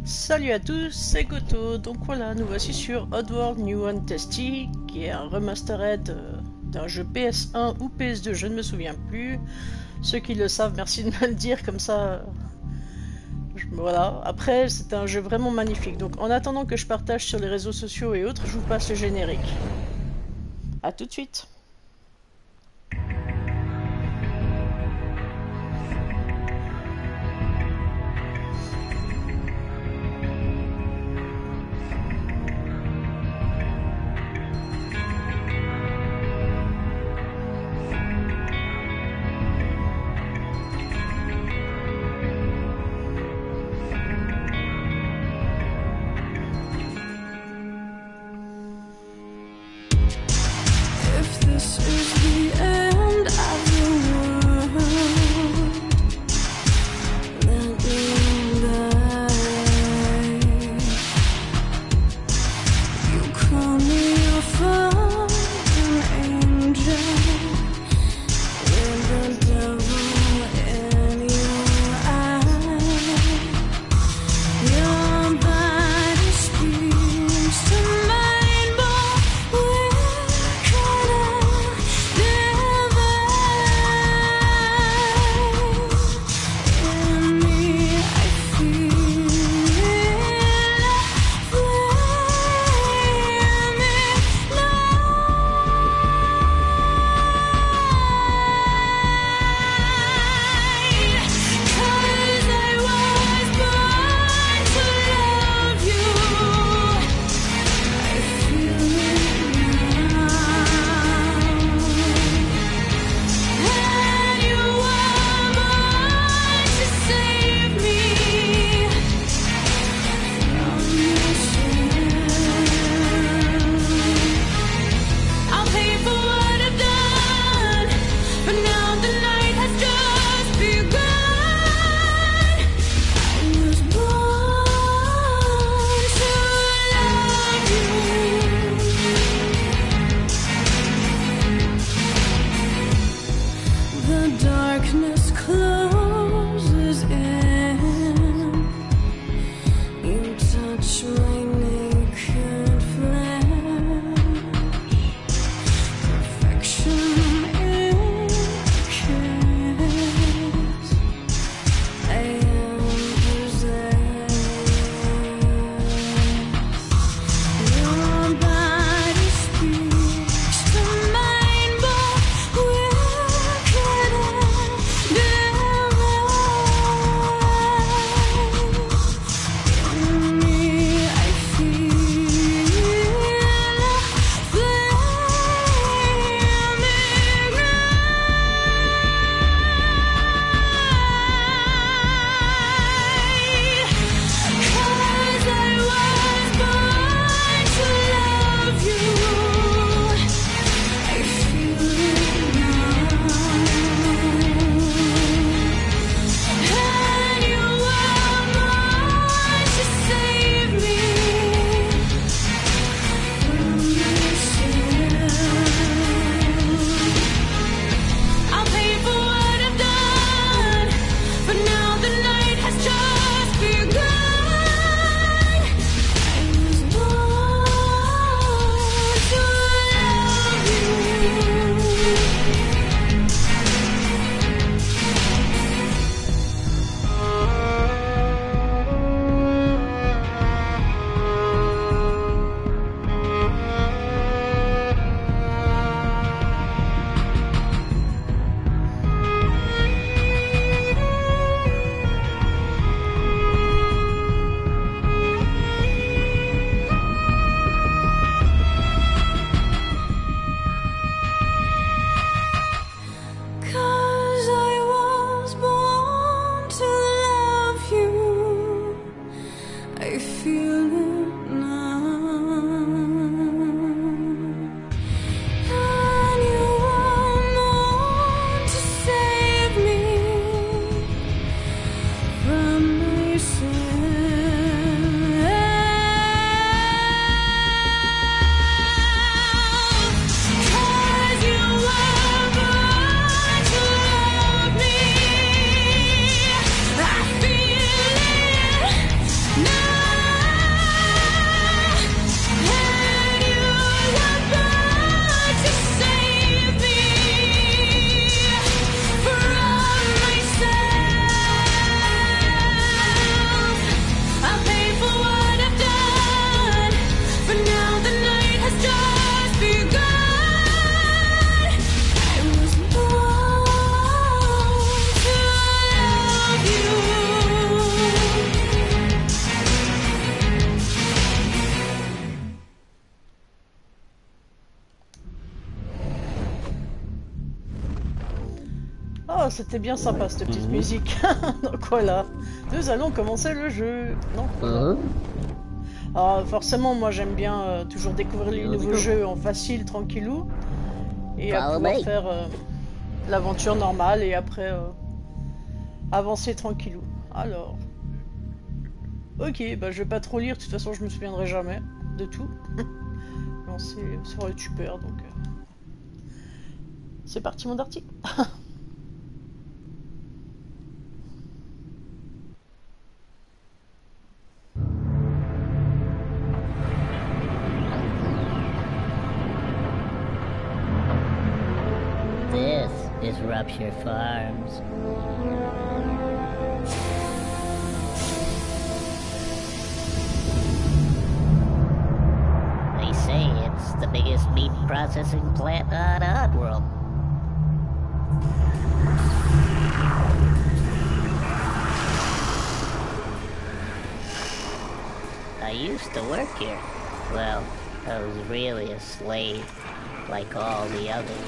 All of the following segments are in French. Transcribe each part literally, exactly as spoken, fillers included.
Salut à tous, c'est Goto. Donc voilà, nous voici sur Oddworld New and Tasty, qui est un remastered euh, d'un jeu P S un ou P S deux, je ne me souviens plus. Ceux qui le savent, merci de me le dire, comme ça... euh, je- voilà. Après, c'est un jeu vraiment magnifique. Donc en attendant que je partage sur les réseaux sociaux et autres, je vous passe le générique. A tout de suite. If this is the end of the world, let me die. You call me a fallen angel with the devil in your eye. Your body screams to mine, but where can I divide? In me, I feel it, flame ignite. 'Cause I was born to love you. I feel it now. And you were born to save me from myself. I'll pay for what I've done, but now the night has just begun. I was born to love you. The darkness closes in. You touch my naked flesh. Perfection in a kiss. I am possessed. Your body speaks to mine, but where can I divide? In me, I feel flame ignite. 'Cause I was born to love you. I feel it now. And you were born to save me from myself. I'll pay for what I've done, but now the night has just begun. I was born to love you. Cause I was born to love you. I feel it now. And you were born to save me from myself. 'Cause you were born to love me. I feel it now. Oh, c'était bien sympa cette petite musique. Donc voilà, nous allons commencer le jeu. Donc voilà. Uh-huh. Alors, forcément, moi j'aime bien euh, toujours découvrir les Vas-y, nouveaux go. jeux en facile, tranquillou. Et à Follow pouvoir me. faire euh, l'aventure normale et après euh, avancer tranquillou. Alors. Ok, bah je vais pas trop lire, de toute façon je me souviendrai jamais de tout. Non, c'est sur le tuber donc. euh, C'est parti mon article. This is Rupture Farms. They say it's the biggest meat processing plant on Oddworld. I used to work here. Well, I was really a slave, like all the others.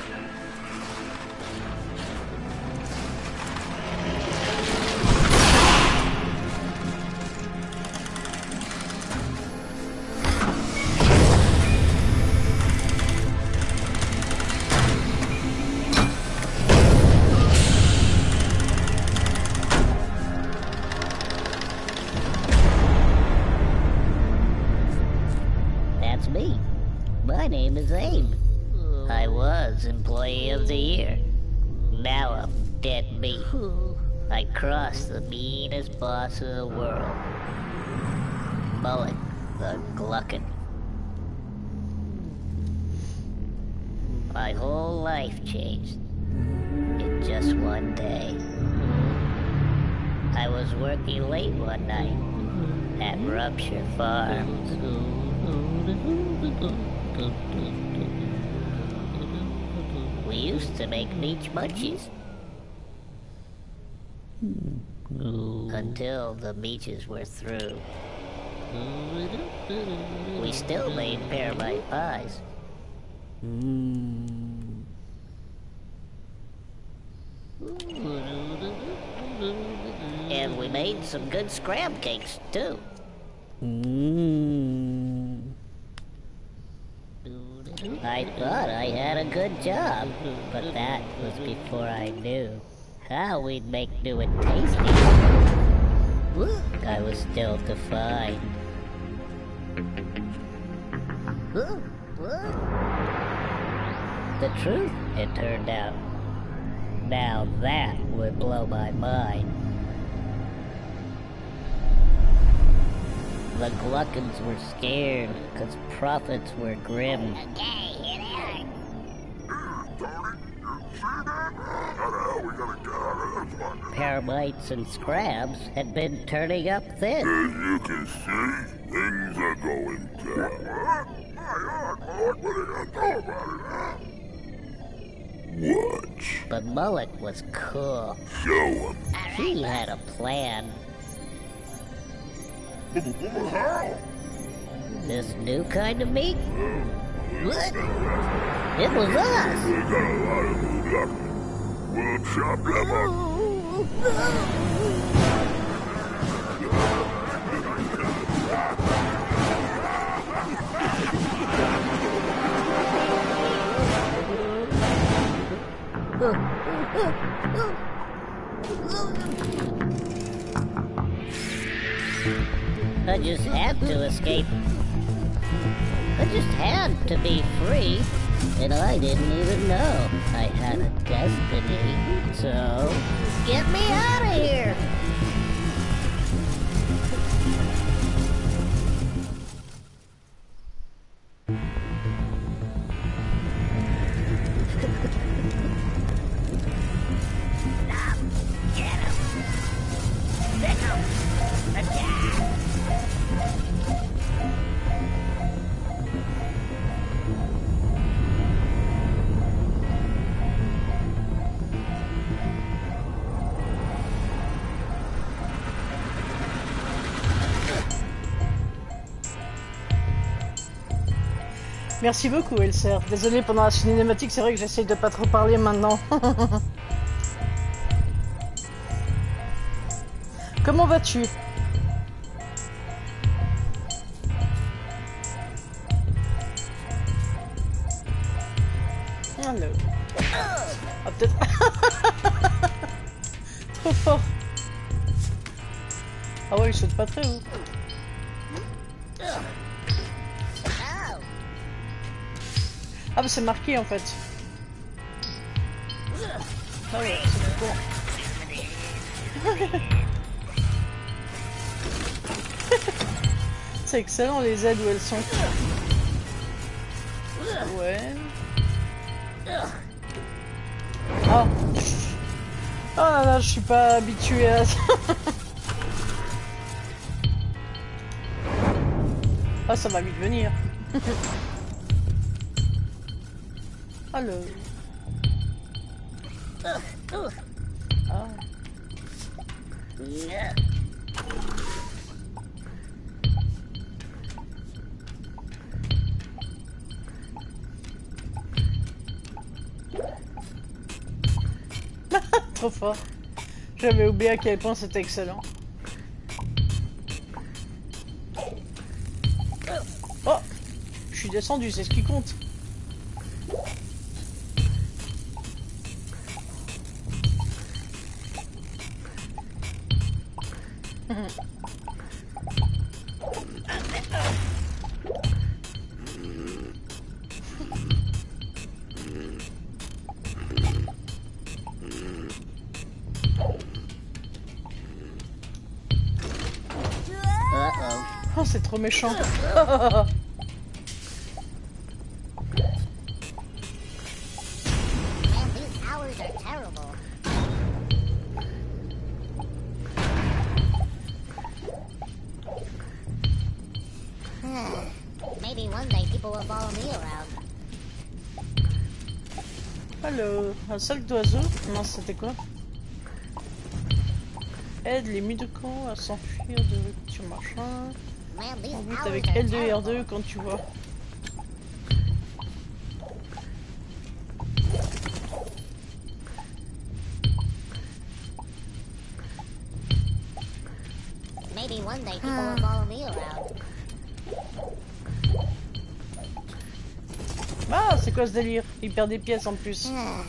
That's me. My name is Abe. I was Employee of the Year. Now I'm dead meat. I crossed the meanest boss in the world. Mullet the Gluckin. My whole life changed in just one day. I was working late one night at Rupture Farms. We used to make Meech Munchies. Until the Meeches were through. We still made Paramite pies. And we made some good scram cakes, too. I thought I had a good job, but that was before I knew how we'd make new and tasty. I was still to find. The truth, it turned out. Now that would blow my mind. The Gluckins were scared because profits were grim. Paramites and Scrabs had been turning up thin. As you can see, things are going down. Watch. But Mullet was cool. Show him. He had a plan. This new kind of meat? What? It was us! We got a lot of new luck. We'll chop them up. I just had to escape. I just had to be free, and I didn't even know I had a destiny. So, get me out of here! Merci beaucoup Elser. Désolé pendant la cinématique, c'est vrai que j'essaye de pas trop parler maintenant. comment vas-tu? Alors. Ah, peut-être. Trop fort. Ah ouais, il saute pas très haut. Ah bah c'est marqué en fait. Ah ouais, c'est bon. C'est excellent les aides où elles sont. Ouais. Ah. Oh là là, je suis pas habituée à ça. Ah, ça va vite venir. Alors. Ah. Trop fort. J'avais oublié à quel point c'était excellent. Oh, je suis descendu, c'est ce qui compte. Oh, c'est trop méchant. Man, these hours are terrible. Maybe one day people will follow me around. Alors, un sac d'oiseaux. Non, c'était quoi? Aide les mi-de-camp à s'enfuir de rupture machin. Man, these En route hours avec are L deux et R terrible. deux quand tu vois. Maybe one day people will follow me around. Ah, c'est quoi ce délire? Il perd des pièces en plus.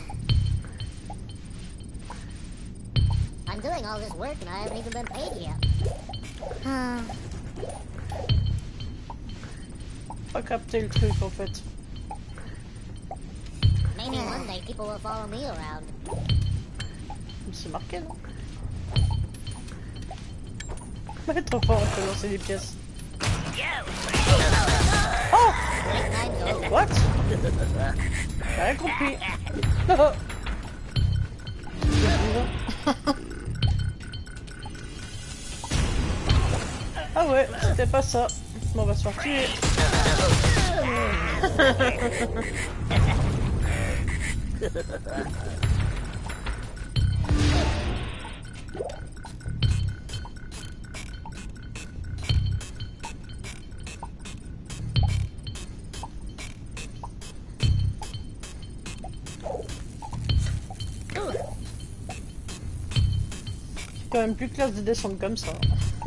I'm doing all this work and I haven't even been paid yet. Pas capté le truc en fait. Maybe one day people will follow me around. C'est marqué non? Ouais, trop fort, on peut lancer des pièces. Oh! Nice times over. What? J'ai rien compris. Ah ouais, c'était pas ça. Bon, on va se faire tuer. C'est quand même plus classe de descendre comme ça.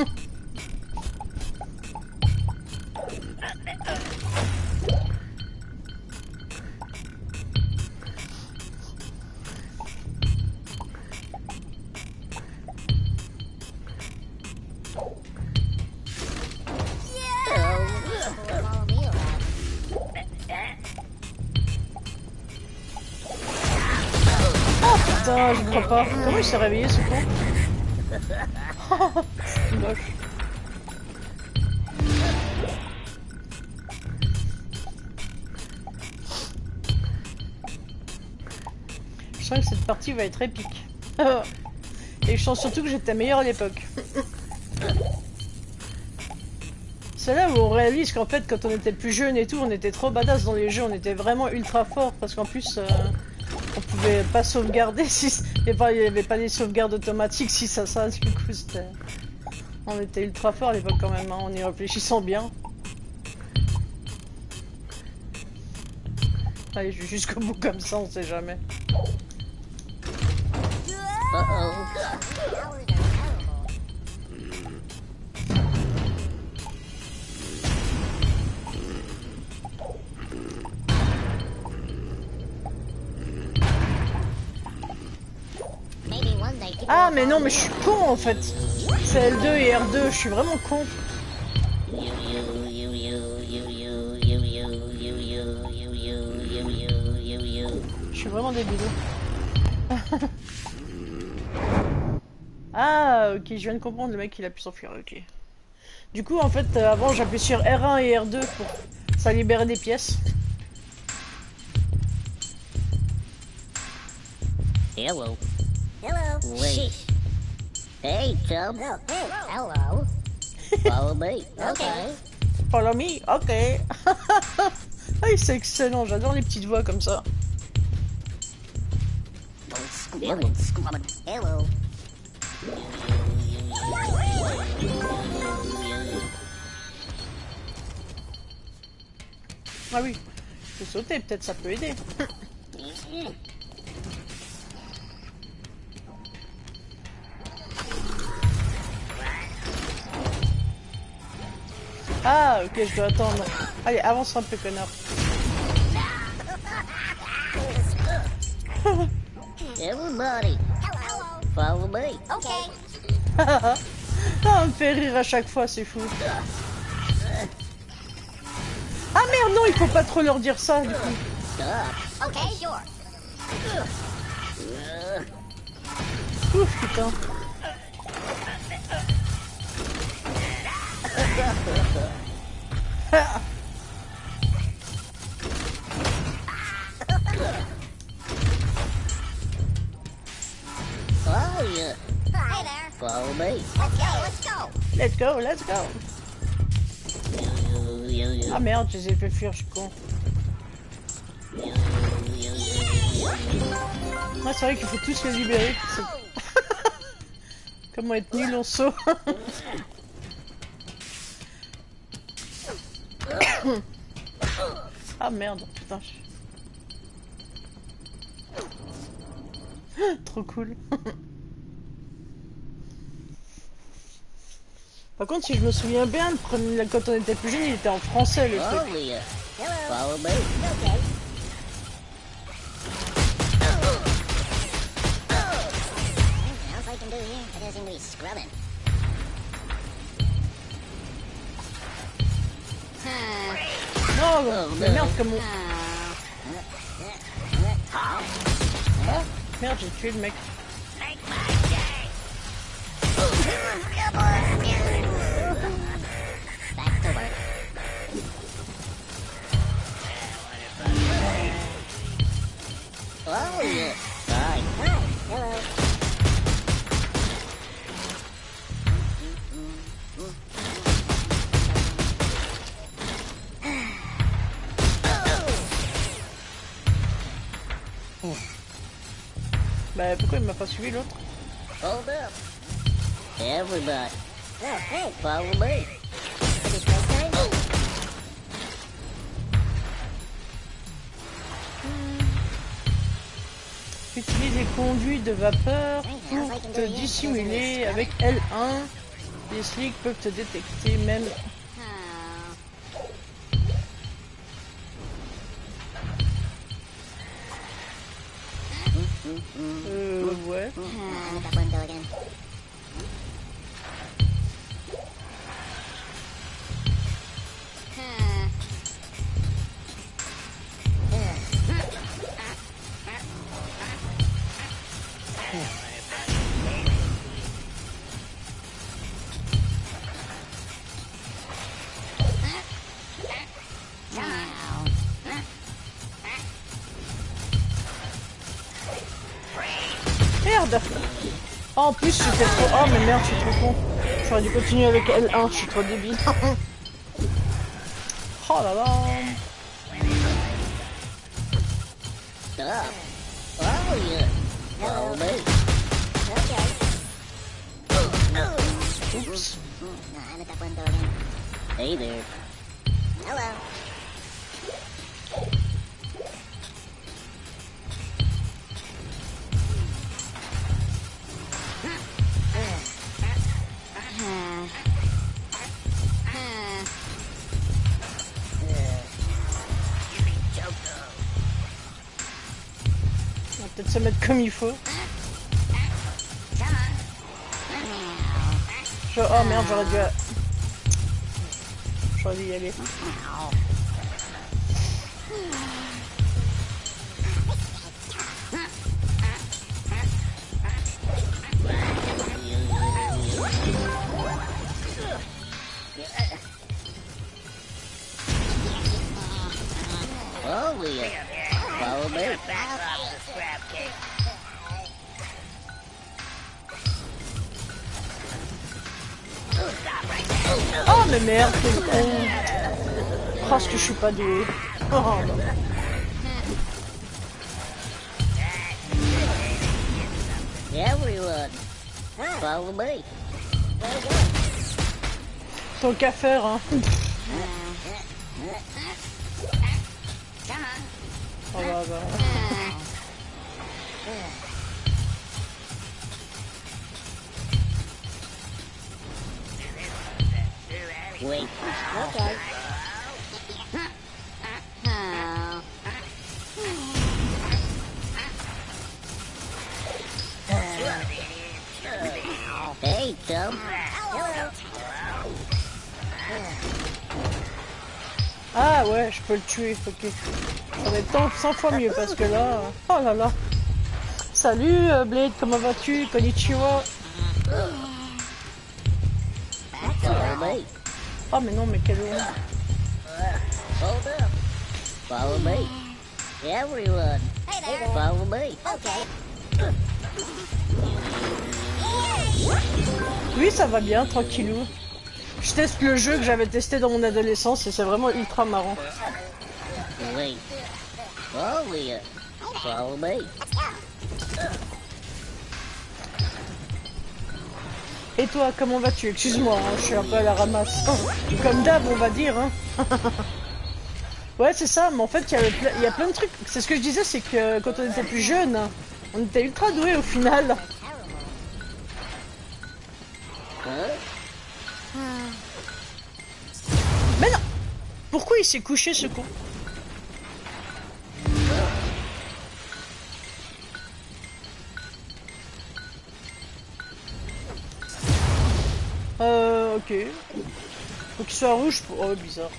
People will follow me around. Putain, je crois pas. Comment il s'est réveillé ce con? C'est moche. Je sens que cette partie va être épique. Et je sens surtout que j'étais meilleur à l'époque. C'est là où on réalise qu'en fait, quand on était plus jeune et tout, on était trop badass dans les jeux, on était vraiment ultra fort parce qu'en plus, euh, on pouvait pas sauvegarder si il n'y avait, avait pas des sauvegardes automatiques si ça ça. Du coup, c'était, on était ultra fort à l'époque quand même, hein, en y réfléchissant bien. Allez, je vais jusqu'au bout comme ça, on sait jamais. Hours are terrible. Ah mais non mais je suis con en fait. C'est L deux et R deux, je suis vraiment con. Je suis vraiment débile. Ah ok, je viens de comprendre, le mec il a pu s'enfuir, ok. Du coup en fait euh, avant j'appuyais sur R un et R deux pour ça libérait des pièces. Hello. Hello. Wait. Hey, chum. Oh, hey. Hello. Follow me. Okay. Follow me, ok. Ah c'est excellent, j'adore les petites voix comme ça. Hello. Hello. Ah oui, je peux sauter, peut-être ça peut aider. Ah ok, je dois attendre. Allez, avance un peu, connard. Everybody, Hello. follow me. Okay. Ah, on me fait rire à chaque fois, c'est fou. Ah merde, non, il faut pas trop leur dire ça, du coup. Stop. Okay, sure. Ouf, putain. Ah. Oh, yeah. Hi there. Follow me. Let's go. Let's go. Let's go, let's go. Ah merde, je les ai fait fuir, je suis con. Ouais, c'est vrai qu'il faut tous les libérer. c'est- Comment être nul en saut. Ah merde, putain. je- Trop cool. Par contre, si je me souviens bien, le premier- quand on était plus jeune, il était en français le truc. Oh, yeah. Hello. Follow me. Okay. Anything else I can do here? It doesn't seem to be scrubbing. Non, mais merde, comme on... Ah, merde, j'ai tué le mec. Back to work. Oh, yeah. Bye. Hi. Hello. Bah pourquoi il m'a pas suivi l'autre? Hold up. Everybody, Oh, hey. follow me. Pretty close time. Utilise les conduits de vapeur pour te dissimuler avec L un. Les slicks peuvent te détecter même. Euh, ouais. Ah, look that window again. Merde! Oh, en plus, j'étais trop. Oh, mais merde, je suis trop con. J'aurais dû continuer avec L un, je suis trop débile. Oh là là! Stop. Oh, yeah. Follow me. Okay. Oups. Ah, look that window again. Hey there. Hello. On va peut-être se mettre comme il faut. Come on. Je... Oh merde, j'aurais dû... J'aurais dû y aller. Oh, we uh, follow me. Oh mais merde, quel con. Oh, ce que je suis pas doué. Oh, non. Everyone, follow me. Tant qu'à faire, hein. Oh bah bah. Wait. Okay. Hey, chum. Ah ouais, je peux le tuer, ok. Ça va être tant- cent fois mieux parce que là... Oh là là. Salut euh, Blade, comment vas-tu? Konnichiwa. Follow me. Oh mais non, mais quelle honte. Hold up. Follow me. Everyone, Hey there. follow me. Okay. Oui, ça va bien, tranquillou. Je teste le jeu que j'avais testé dans mon adolescence et c'est vraiment ultra marrant. Wait. Oh, we uh, follow me. Et toi, comment vas-tu? Excuse-moi, hein, je suis un peu à la ramasse. Comme d'hab, on va dire. Hein. Ouais, c'est ça, mais en fait, il y, avait ple- il y a plein de trucs. C'est ce que je disais, c'est que quand on était plus jeune, on était ultra doués au final. Huh? Mais non! Pourquoi il s'est couché ce con? Euh, ok. Faut qu'il soit rouge pour... Oh, bizarre.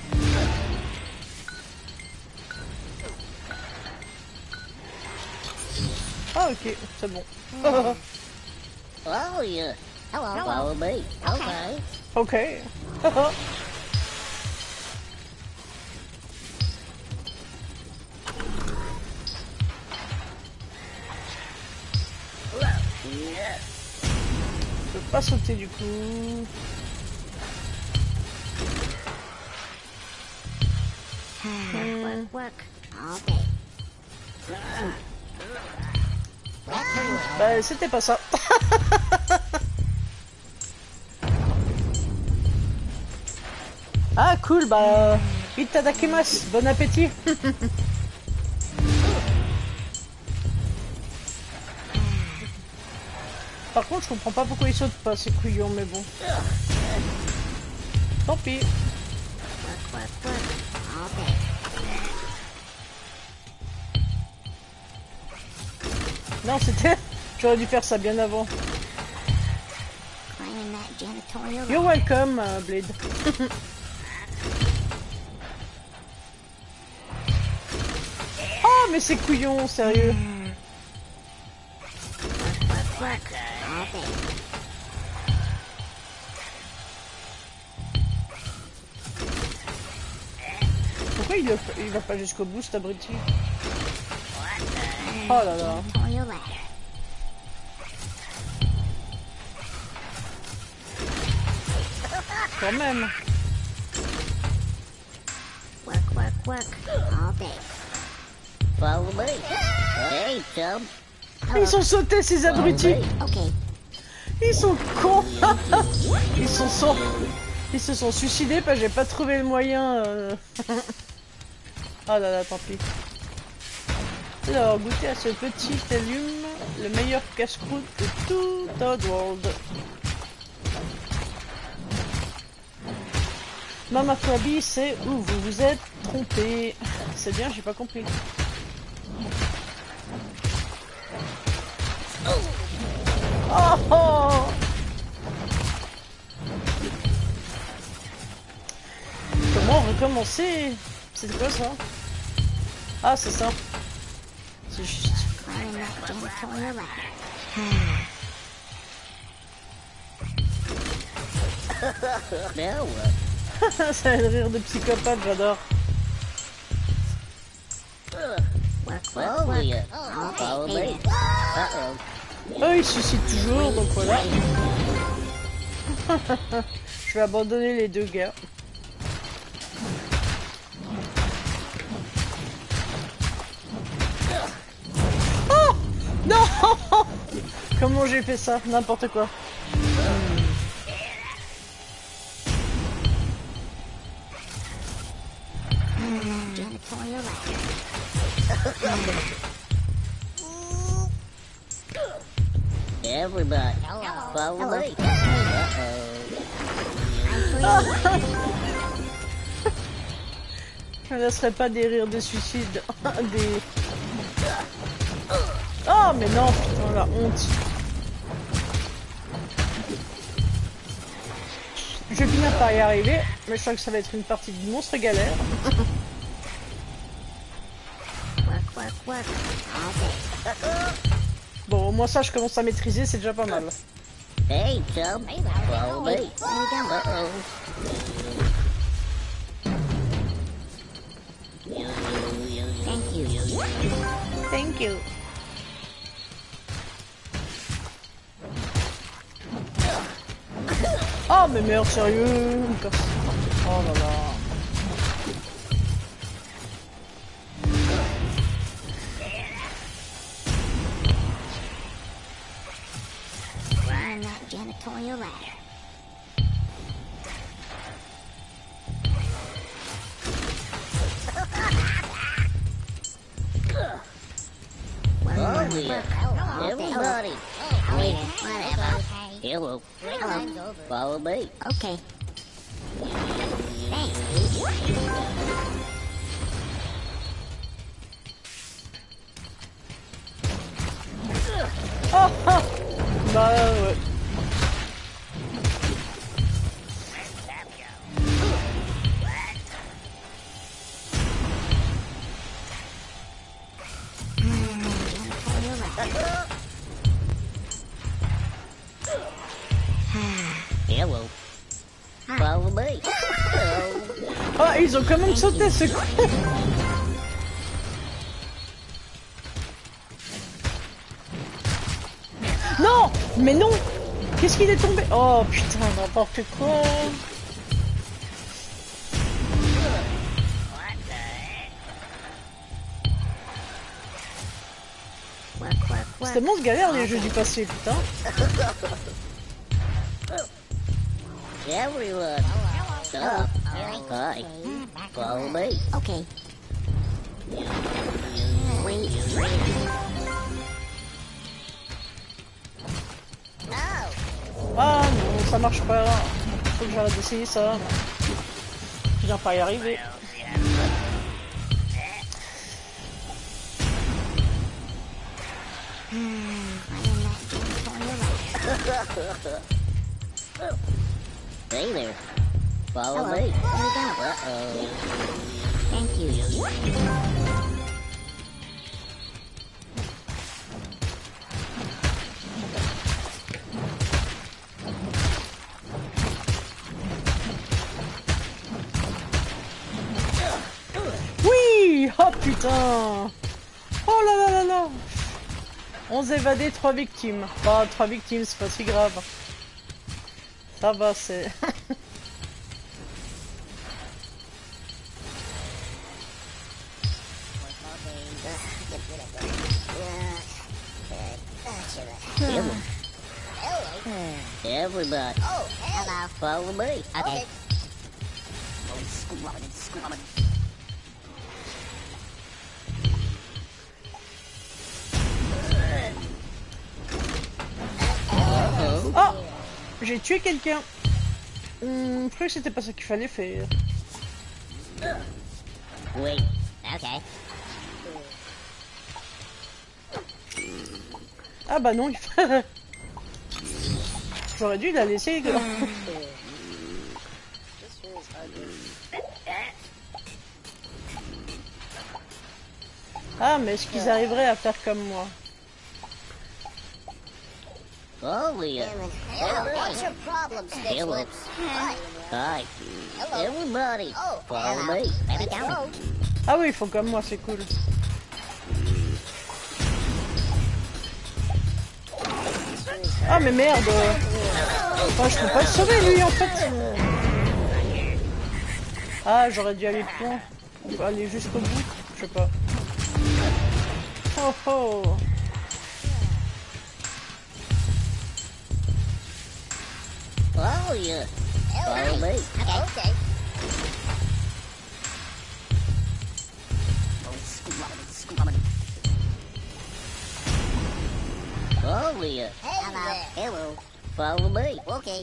Ah, ok, c'est bon. Oh, yeah. Hello. Follow me. Okay. Ok. Yeah. Je peux pas sauter du coup. Hmm. Work. Okay. Bah, c'était pas ça. Ah, cool, bah. Itadakimasu, bon appétit. Par contre, je comprends pas pourquoi ils sautent pas, ces couillons, mais bon. Tant pis. Work, work, work. Okay. Non, c'était... J'aurais dû faire ça bien avant. Climbing that janitorial. You're welcome, euh, Blade. Oh, mais c'est couillon, sérieux. Work, work. Okay. Pourquoi il, le- il va pas jusqu'au bout, cet abruti? Oh là là. Janitorial ladder. Quand même. Work, work, work. All day. Follow me. Hey, chum. Ils sont sautés, ces abrutis. Okay. Ils sont cons. Ils sont so- Ils se sont suicidés parce que j'ai pas trouvé le moyen. euh. Oh là là, tant pis. Alors, goûtez à ce petit allume, le meilleur casse-croûte de tout Oddworld. Mama Flaby, c'est où vous vous êtes trompé. C'est bien, j'ai pas compris. Oh, oh. recommencer. C'est quoi ça? Ah, c'est ça. C'est juste. Now what? Ça a le rire de psychopathe, j'adore. Follow me. Follow me. Uh-oh. Oh, il suscite toujours, donc voilà. Je vais abandonner les deux gars. Oh non. Comment j'ai fait ça? N'importe quoi. Everybody, follow me. Je ne laisserai pas des rires de suicide. Des... Oh mais non, putain, la honte. Je vais finir par y arriver, mais je sens que ça va être une partie de monstre galère. Bon, au moins ça, je commence à maîtriser, c'est déjà pas mal. Hey, chum. Follow me. Uh-oh. Thank you. Thank you. Oh, mais merde, sérieux. Oh là là. Climb that janitorial ladder. Follow me. Everybody. Wait, whatever. Hello. Hello. Follow me. Okay. Thanks. Oh, oh. Bah ouais. Hello. Follow me. Hello. Oh, ils ont quand même sauté ce con. Non, mais non. Qu'est-ce qu'il est tombé? Oh putain, n'importe quoi. C'est tellement ce galère les jeux du passé, putain. Everyone. Stop. Hi. Follow me. Okay. Wait. Ah non, ça marche pas. Faut que j'arrête d'essayer ça. Je viens pas y arriver. Hey there. Follow Hello. me. Where you going? Uh-oh. Thank you. Oui. Oh putain. Oh là là là là. onze évadés, trois victimes. Bah, trois victimes, c'est pas si grave. Ça va, c'est... Hello. Everybody. Oh, hello. Follow me. Okay. Uh-oh. Oh, j'ai tué quelqu'un. Hum, je croyais que c'était pas ça qu'il fallait faire. Wait. Okay. Ah bah non, il faut... J'aurais dû la laisser. Ah, mais est-ce qu'ils arriveraient à faire comme moi? Oh, Leah. What's your problem, Hello. Stitchlips? Hi. Hello. Everybody, Oh, follow hello. me. Maybe down. Ah oui, ils font comme moi, c'est cool. Ah mais merde. Enfin, je peux pas le sauver lui en fait. Ah, j'aurais dû aller plus loin. Faut aller jusqu'au bout, je sais pas. Oh oh. Oh, yeah. Follow me. Okay. Okay. Oh, Leah. Hello. Hello. Follow me. Okay.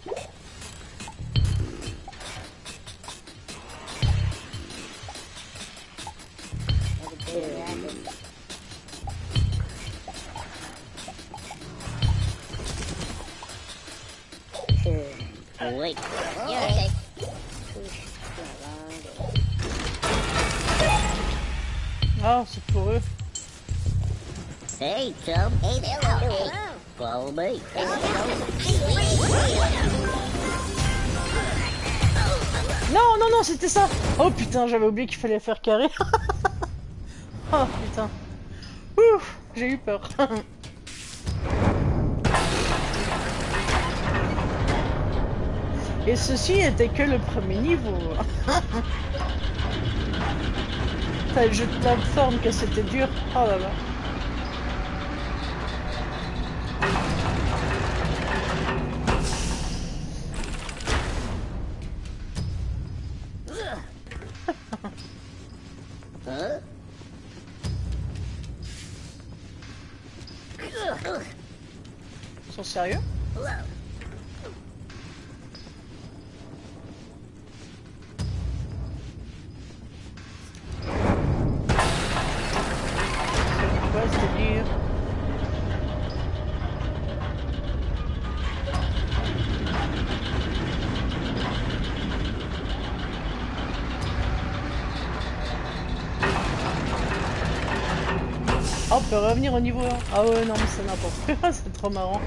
Wait. Yeah, okay. Ah, c'est pour eux. Hey, chum. Hey there. Hello. Follow me. Non, non, non, c'était ça. Oh putain, j'avais oublié qu'il fallait faire carré. Oh putain. Ouf, j'ai eu peur. Et ceci était que le premier niveau. T'as le jeu de plateforme que c'était dur. Oh là là. Huh? Ils sont sérieux? C'est quoi ce délire? Ah, on peut revenir au niveau un. Ah ouais, non, mais c'est n'importe quoi, c'est trop marrant.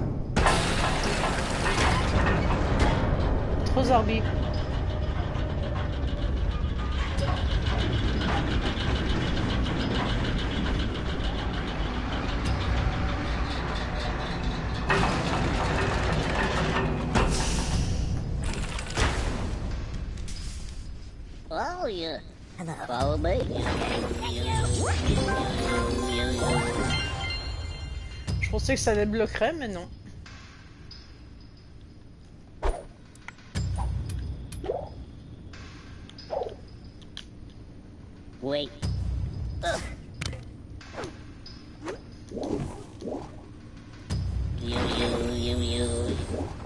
Trop zarbi. Oh, yeah. Follow me. Je pensais que ça les bloquerait, mais non. Wait. You, you, you, you.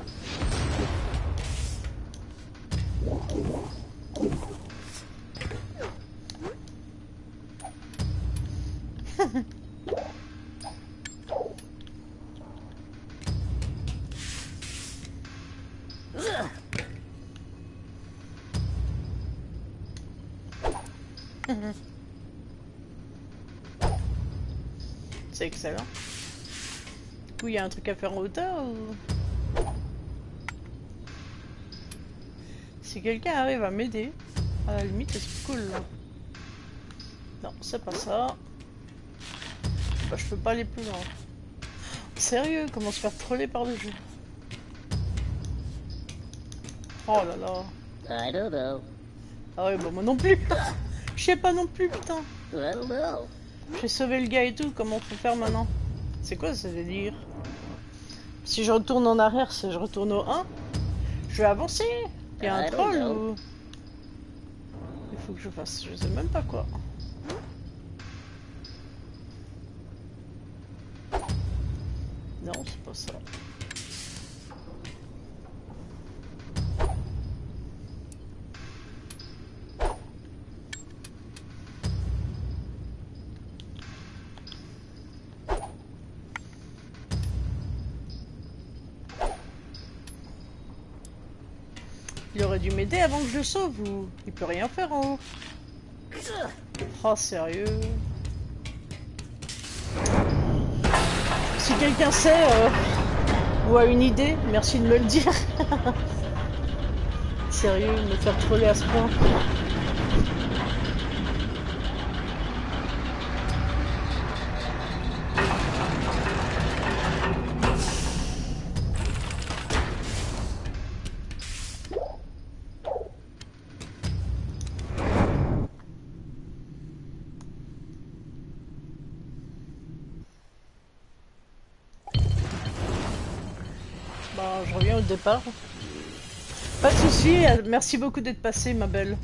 C'est excellent. Du coup, il y a un truc à faire en hauteur ou... Si quelqu'un arrive à m'aider, à la limite, c'est cool là. Non, c'est pas ça. Bah, je peux pas aller plus loin. Sérieux, comment se faire troller par le jeu? Oh là là. I don't know. Ah ouais, bah moi non plus. Je sais pas non plus, putain. I don't know. J'ai sauvé le gars et tout, comment faut faire maintenant? C'est quoi ce délire? Si je retourne en arrière, c'est je retourne au un? Je vais avancer? Il y a un I don't troll know. ou... Il faut que je fasse, je sais même pas quoi. Non, c'est pas ça. Il aurait dû m'aider avant que je le sauve ou il peut rien faire en haut. Oh sérieux. Si quelqu'un sait euh, ou a une idée, merci de me le dire. Sérieux, me faire troller à ce point. Bah, je reviens au départ. Pas de soucis, merci beaucoup d'être passé, ma belle.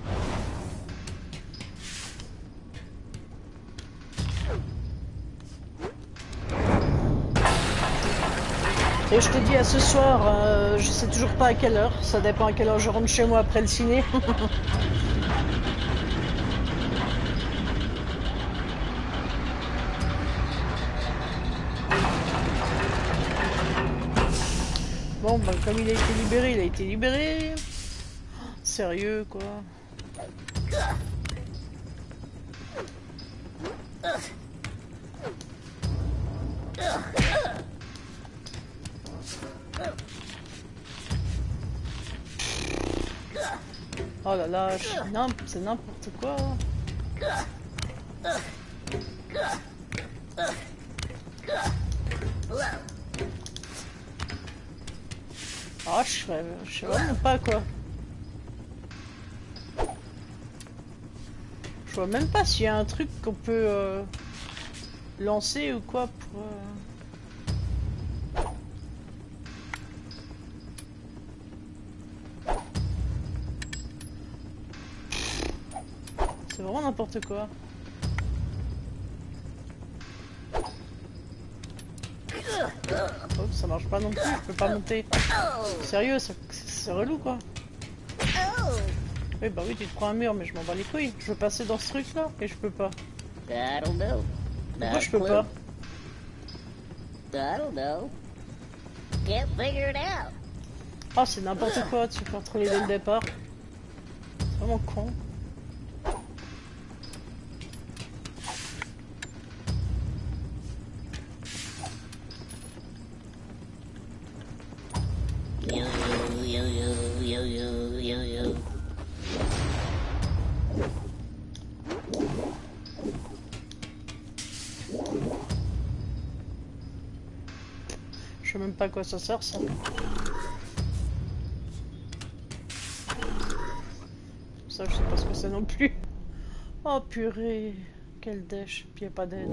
Et je te dis à ce soir, euh, je sais toujours pas à quelle heure, ça dépend à quelle heure je rentre chez moi après le ciné. Bon, bah, comme il a été libéré, il a été libéré. Sérieux, quoi. Oh là là, c'est n'importe quoi. Ah, je sais, je sais vraiment pas quoi. Je vois même pas s'il y a un truc qu'on peut euh, lancer ou quoi pour... Euh... C'est vraiment n'importe quoi. Oh, ça marche pas non plus, je peux pas monter. Sérieux, c'est relou quoi. Oui bah oui, tu te prends un mur, mais je m'en bats les couilles. Je veux passer dans ce truc là et je peux pas. Pourquoi je peux pas? Ah, c'est n'importe quoi de se faire troller dès le départ. C'est vraiment con. Je sais même pas à quoi ça sert ça. Ça je sais pas ce que c'est non plus. Oh purée, quel dèche, puis y a pas d'aide.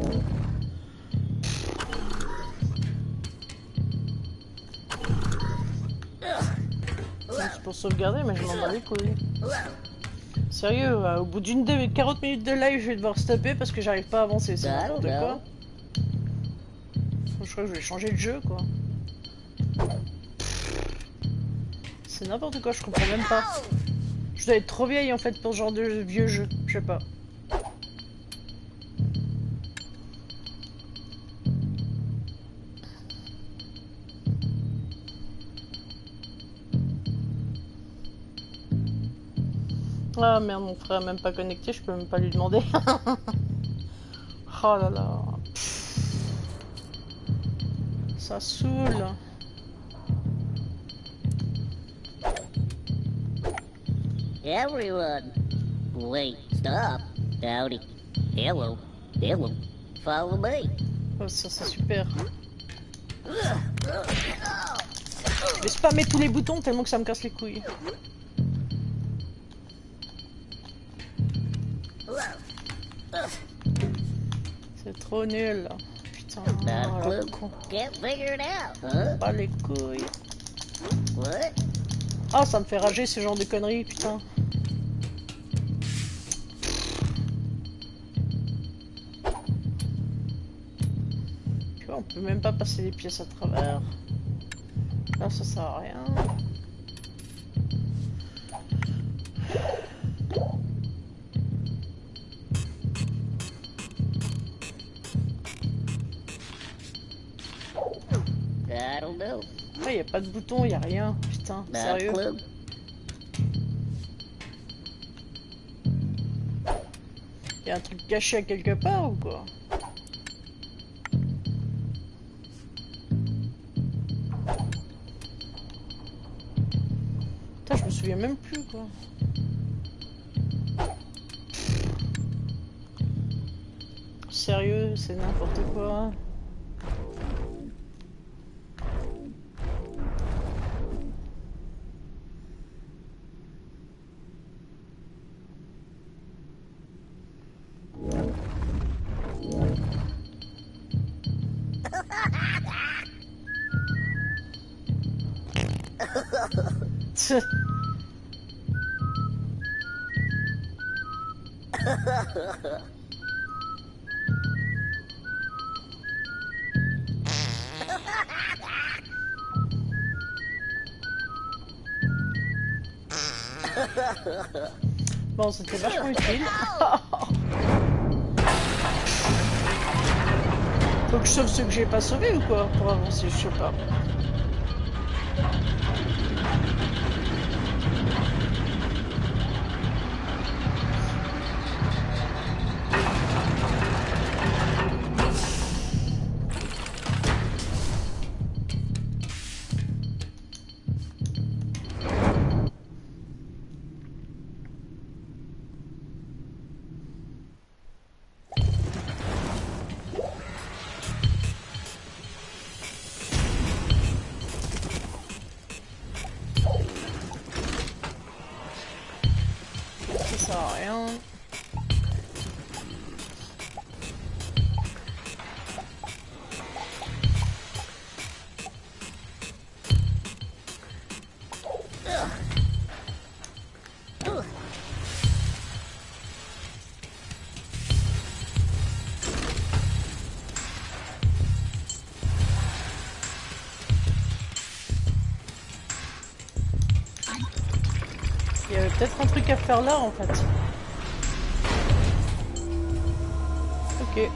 C'est pour sauvegarder mais je m'en bats les couilles. Sérieux, au bout d'une quarante minutes de live je vais devoir stopper parce que j'arrive pas à avancer, c'est n'importe quoi. Je crois que je vais changer de jeu quoi. C'est n'importe quoi, je comprends même pas. Je dois être trop vieille en fait pour ce genre de vieux jeu, je sais pas. Ah merde, mon frère est même pas connecté, je peux même pas lui demander. Oh là là. Ça saoule. Everyone, wait, stop, howdy, hello, hello, follow me. Oh, ça c'est super. Je vais spammer tous les boutons tellement que ça me casse les couilles. C'est trop nul. Putain, oh, la con. Can't figure it out, huh? Pas les couilles. What? Ah, ça me fait rager ce genre de conneries, putain. Tu vois, on peut même pas passer les pièces à travers. Là, ça sert à rien. I don't know. Ouais, y a pas de bouton, y a rien. Putain, sérieux. Y a un truc caché à quelque part ou quoi? Putain, je me souviens même plus quoi. Sérieux, c'est n'importe quoi. Bon, c'était vachement utile. Faut que je sauve ceux que j'ai pas sauvés ou quoi pour avancer, je sais pas. Ça sert à rien. Il y avait peut-être un truc à faire là en fait. Ok.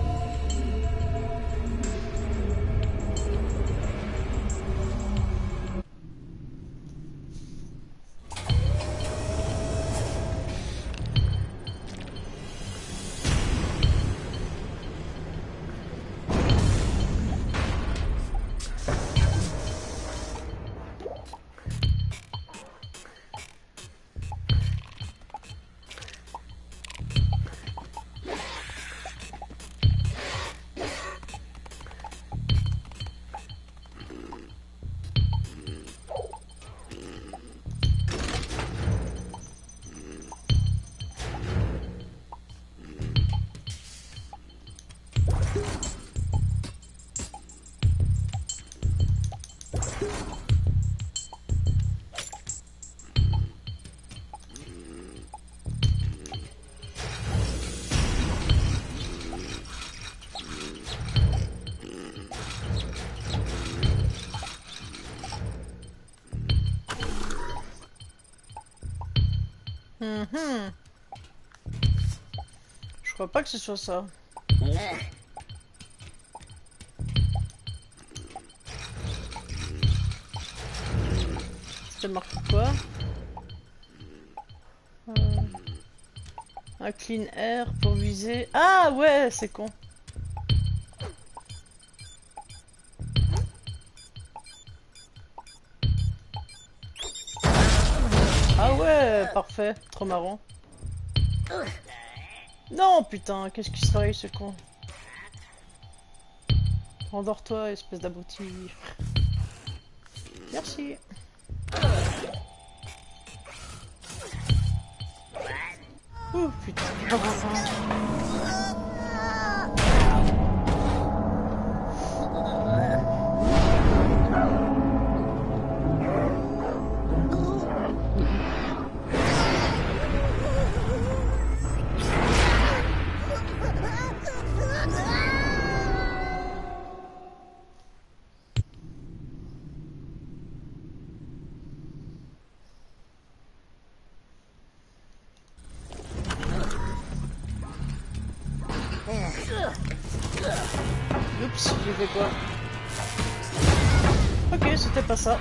Mhm. Je crois pas que ce soit ça. C'était marqué quoi? euh... Un clean air pour viser. Ah ouais, c'est con. Ah ouais, parfait, trop marrant. Non, putain, qu'est-ce qui se réveille ce con? Endors-toi, espèce d'abruti. Merci. Ouh, putain. Oups, j'ai fait quoi? Ok, c'était pas ça.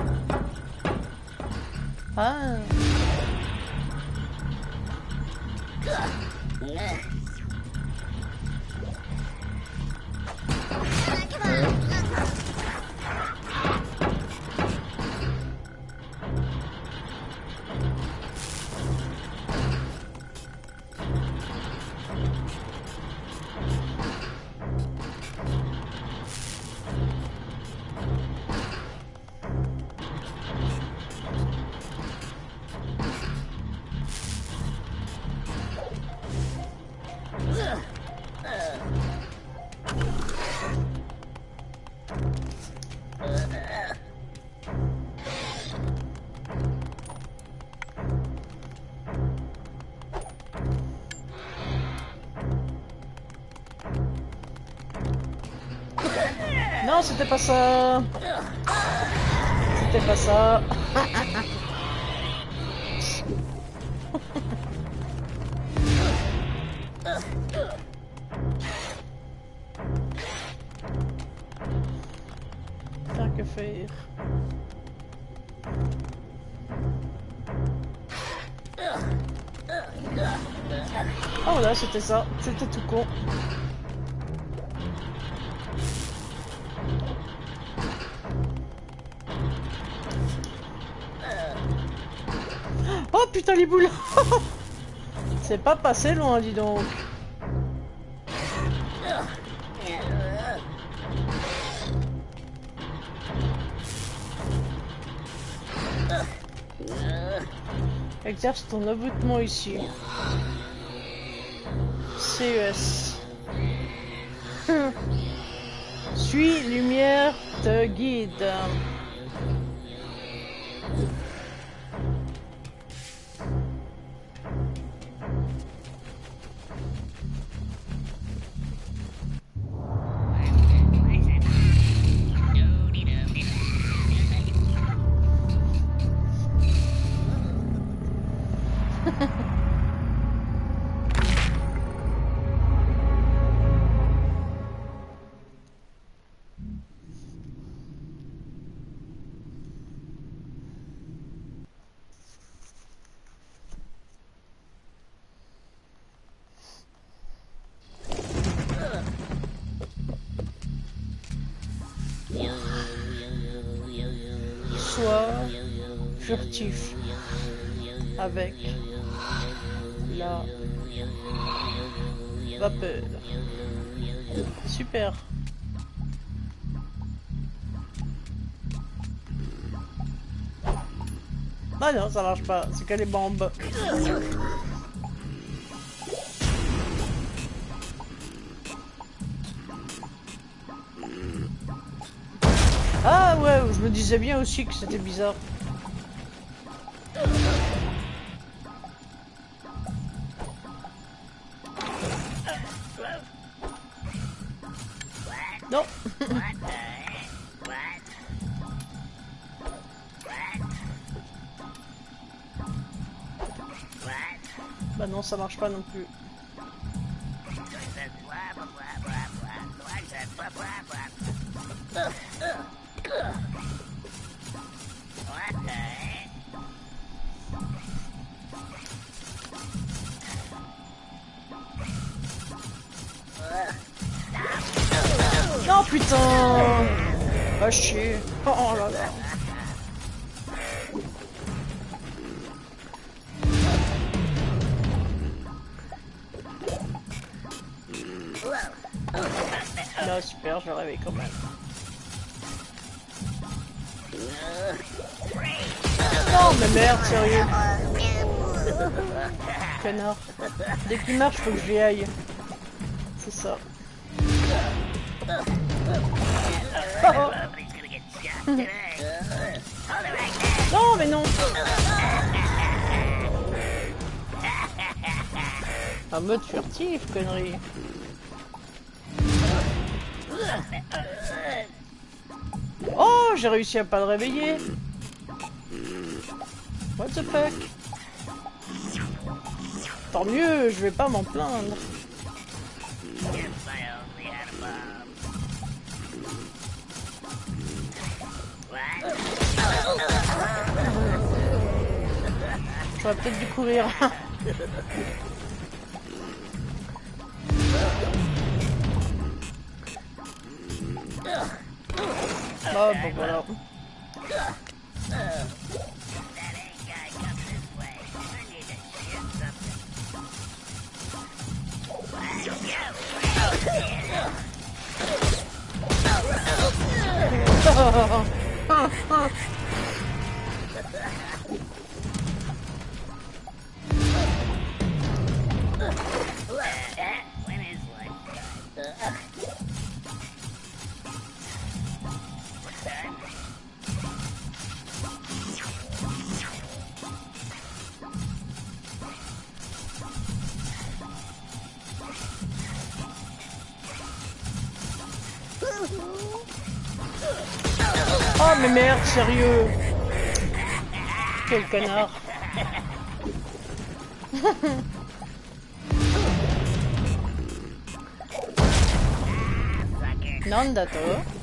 Ah. Non, c'était pas ça. C'était pas ça. Putain, que faire? Oh voilà, c'était ça. C'était tout con. Oh putain les boules. C'est pas passé loin, dis donc. Exerce ton aboutement ici. C E S. Suis lumière te guide. Sois furtif avec la vapeur. Super. Ah non, ça marche pas, c'est que les bombes. Ah ouais, je me disais bien aussi que c'était bizarre. Non. Bah non, ça marche pas non plus. Non putain. Va chier. Oh là là. Là super, je le réveille quand même. Non mais merde, sérieux. Connard. Dès qu'il marche, faut que j'y aille. C'est ça. Oh. Non mais non. Un mode furtif, connerie. Oh, j'ai réussi à pas le réveiller. What the fuck? Tant mieux, je vais pas m'en plaindre. J'aurais peut-être dû courir. Ah, bon voilà. Oh mais merde, sérieux. Quel connard. Non dato.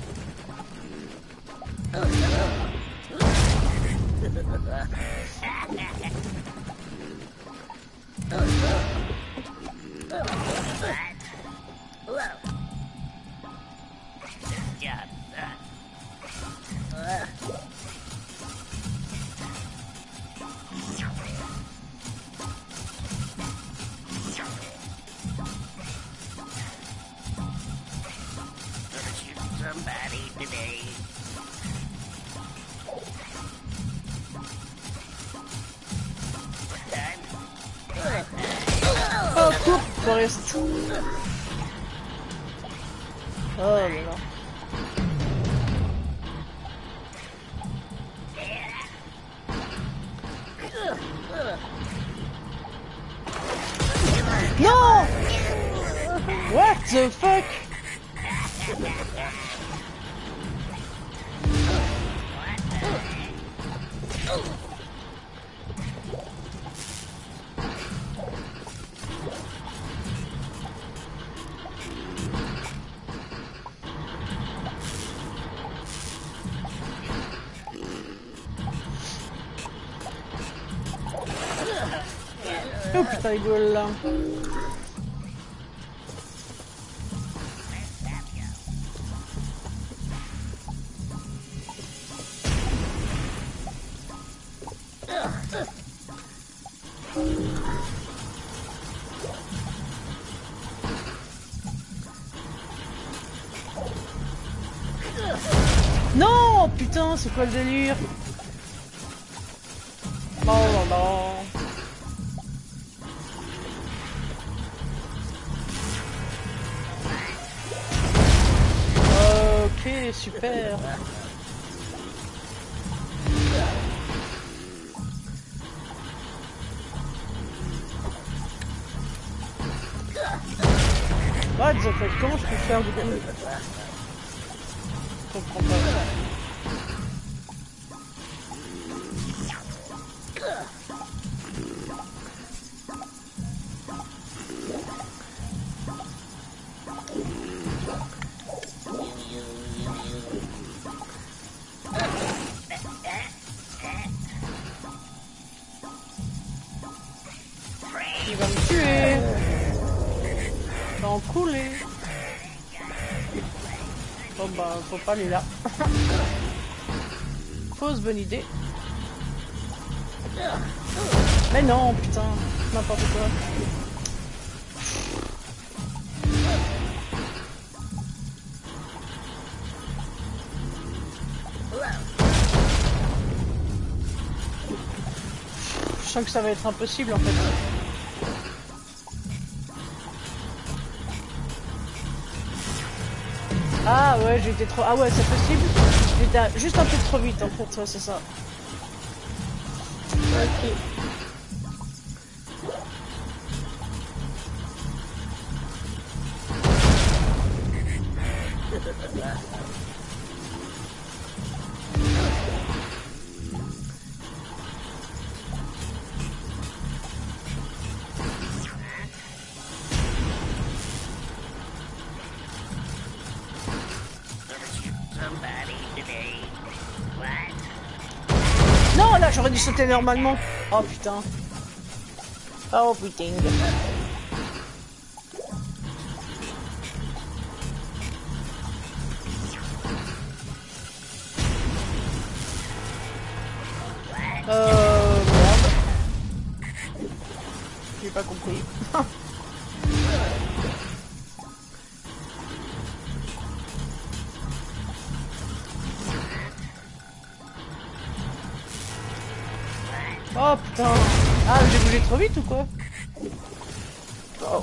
Somebody today. Oh, coupe, Forest. Oh là là. Non! What the fuck? Oh putain, il gueule là. Non, putain, c'est quoi le délire? Oh là là. Ok, super. What the fuck, comment je peux faire du coup? Je comprends pas. Il va me tuer. Il va en couler. Bon bah, faut pas aller là. Fausse bonne idée. Mais non, putain, n'importe quoi. Je sens que ça va être impossible en fait. Ah ouais, j'ai été trop... Ah ouais, c'est possible. J'étais juste un peu trop vite en fait, ouais, c'est ça. Ok. Non, là, j'aurais dû sauter normalement. Oh putain. Oh putain. pas compris. Oh putain. Ah, j'ai bougé trop vite ou quoi? Oh.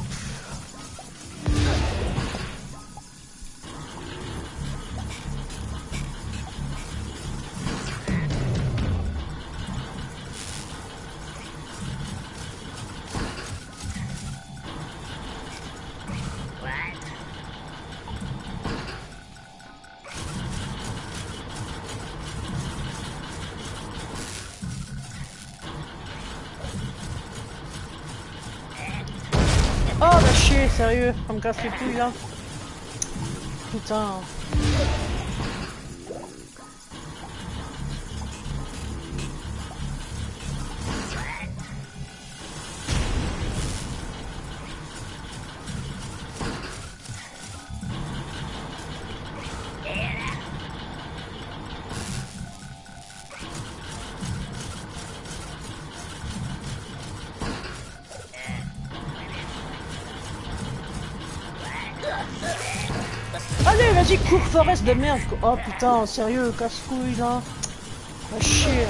Oh bah chier, sérieux, on me casse les couilles là. Putain. Allez, vas-y, cours, Forest de merde. Oh putain, sérieux, casse-couille là. Va chier.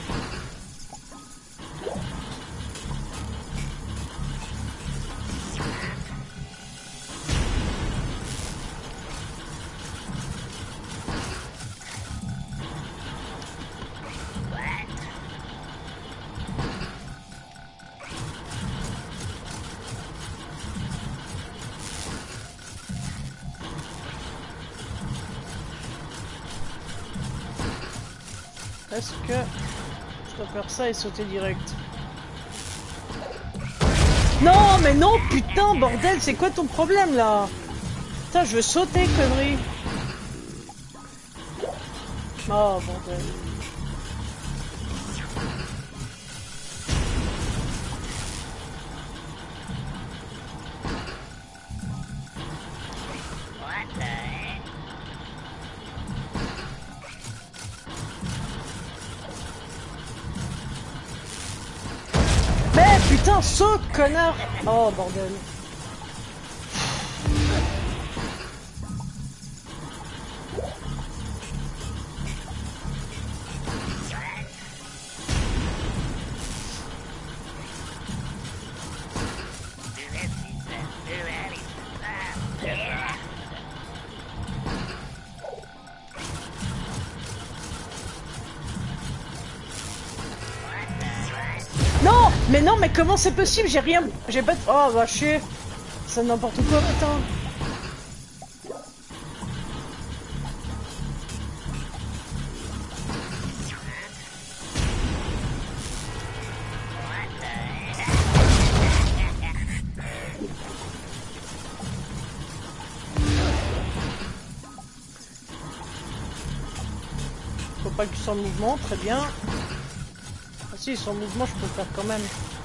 Est-ce que je dois faire ça et sauter direct? Non, mais non, putain, bordel, c'est quoi ton problème là? Putain, je veux sauter, connerie. Oh, bordel. Putain, saute, connard! Oh, bordel. Non, mais non, mais comment c'est possible? J'ai rien, j'ai pas de... Oh, va chier. C'est n'importe quoi, putain. Faut pas qu'ils soient en mouvement, très bien. Si, son mouvement, je peux le faire quand même.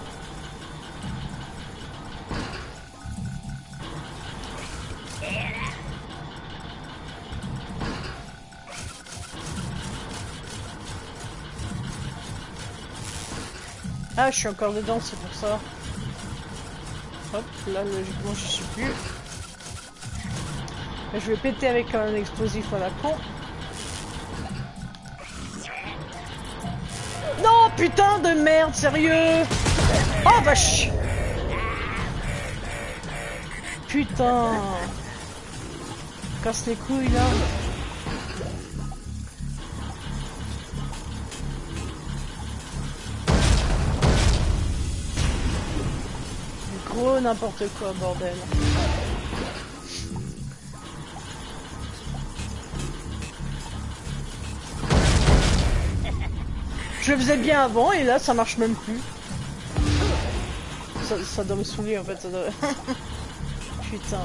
Ah, je suis encore dedans, c'est pour ça. Hop, là, logiquement, je suis plus. Je vais péter avec un explosif à la con. Non, putain de merde, sérieux. Oh, vache. Putain. Casse les couilles, là. Gros n'importe quoi, bordel. Je le faisais bien avant et là ça marche même plus. Ça, ça doit me saouler en fait. Ça doit... Putain.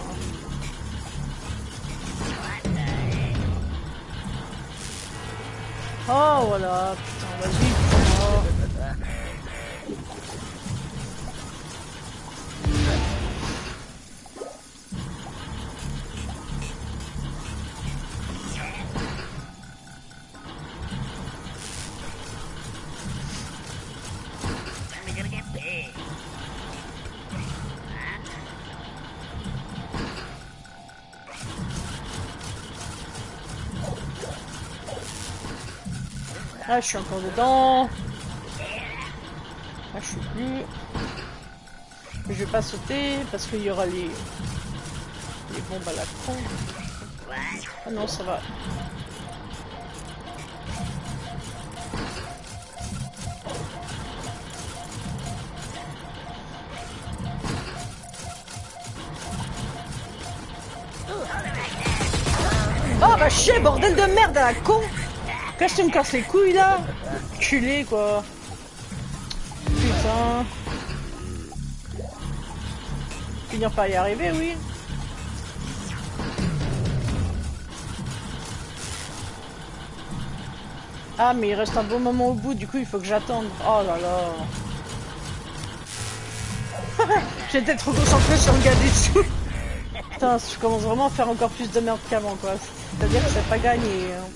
Oh voilà, putain, vas-y. Oh. Ah, je suis encore dedans. Ah, je suis plus. Je vais pas sauter parce qu'il y aura les... les bombes à la con. Ah non, ça va. Oh bah chier, bordel de merde à la con! Qu'est-ce que tu me casses les couilles là? Culé quoi. Putain. Finir par y arriver, oui. Ah mais il reste un bon moment au bout, du coup il faut que j'attende. Oh là là. J'étais trop concentré sur le gars du dessous. Putain, je commence vraiment à faire encore plus de merde qu'avant quoi. C'est-à-dire que c'est pas gagné. Hein.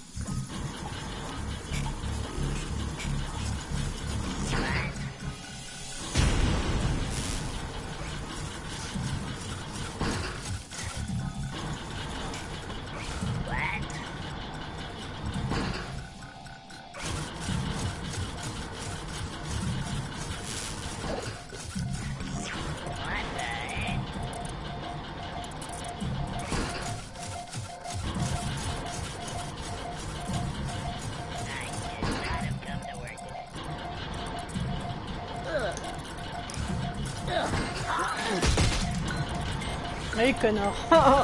Allez, connard.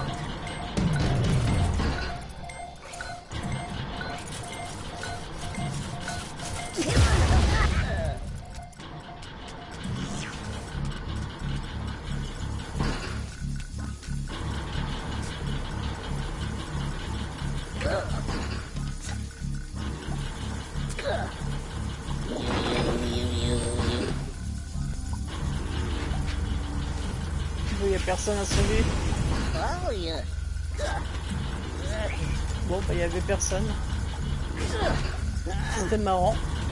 Il n'y a personne à sauver. Oh, yeah. Bon, bah il y avait personne. C'était marrant.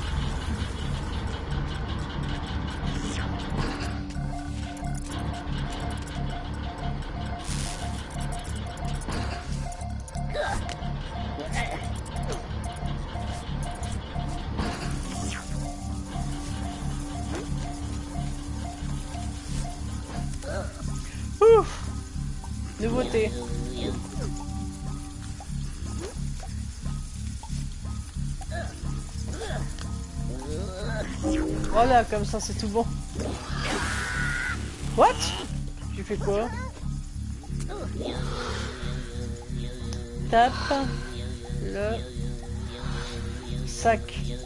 Ouf! Nouveauté. Voilà, comme ça c'est tout bon. What? Tu fais quoi? Tape le sac.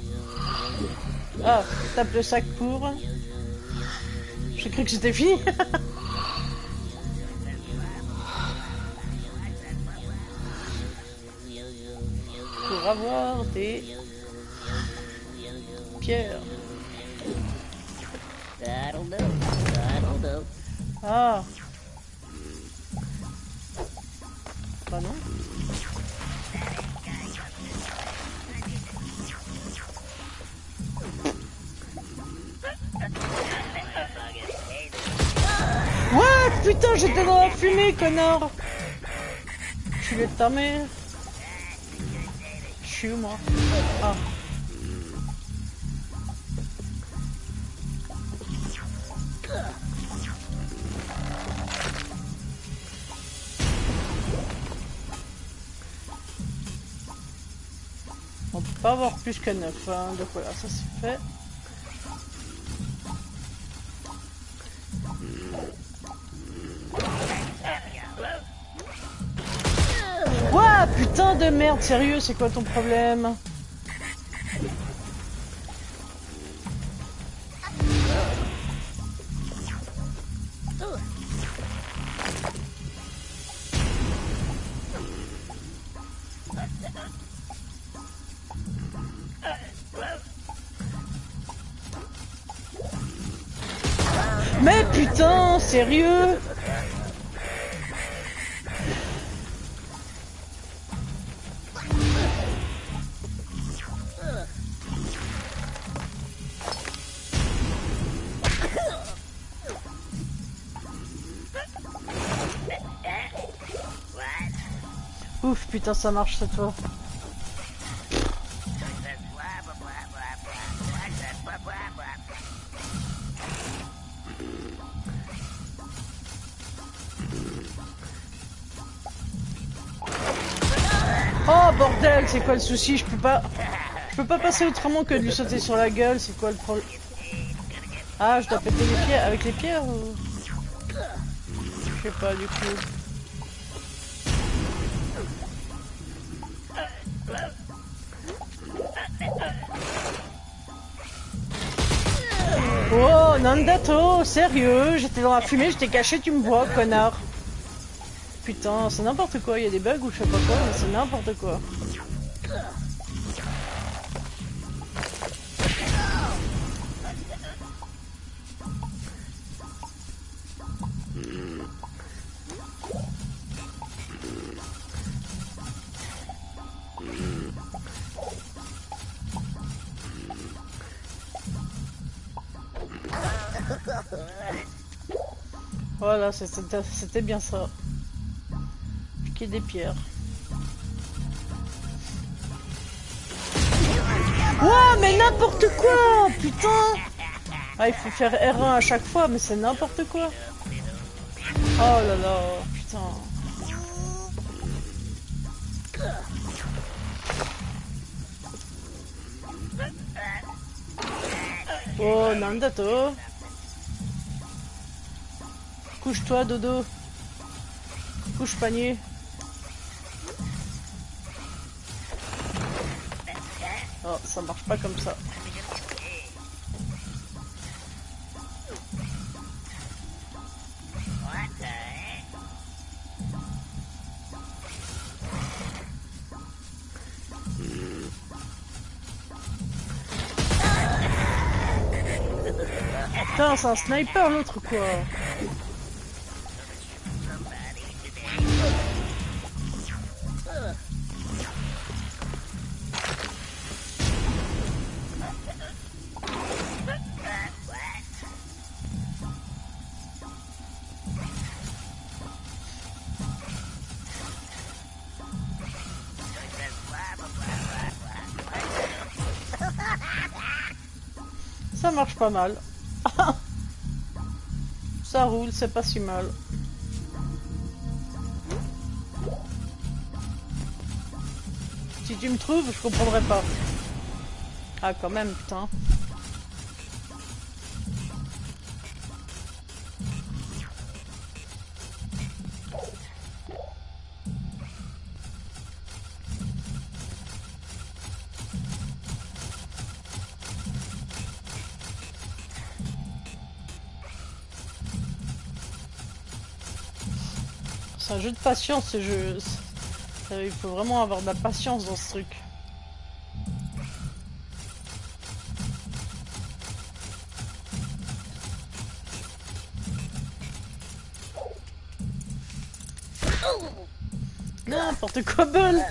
Ah, tape le sac pour... J'ai cru que c'était fini. Pour avoir des pierres. That'll do. That'll do. Ah. Bah non. What? Putain, j'étais dans la fumée, connard. Je vais ta mère. Je suis où, moi? Ah. On peut pas avoir plus que neuf, hein. Donc voilà, ça c'est fait. Ouah, putain de merde, sérieux, c'est quoi ton problème? Mais putain, sérieux? Ouf, putain, ça marche cette fois. Oh bordel, c'est quoi le souci? Je peux pas... Je peux pas passer autrement que de lui sauter sur la gueule, c'est quoi le problème? Ah, je dois péter les pieds avec les pierres ou... Je sais pas du coup. Oh, Nandato, sérieux? J'étais dans la fumée, j'étais caché, tu me vois, connard. Putain, c'est n'importe quoi, il y a des bugs ou je sais pas quoi, mais c'est n'importe quoi. Voilà, c'était bien ça. Piquer des pierres. Ouah, mais n'importe quoi, putain. Ah, il faut faire R un à chaque fois, mais c'est n'importe quoi. Oh là là, putain. Oh, Nandato. Couche-toi, dodo. Couche panier. Oh, ça marche pas comme ça. Putain, c'est un sniper l'autre quoi. Ça marche pas mal. Ça roule, c'est pas si mal. Si tu me trouves, je comprendrais pas. Ah quand même, putain. C'est un jeu de patience ce jeu. Il faut vraiment avoir de la patience dans ce truc. N'importe quoi, Bull.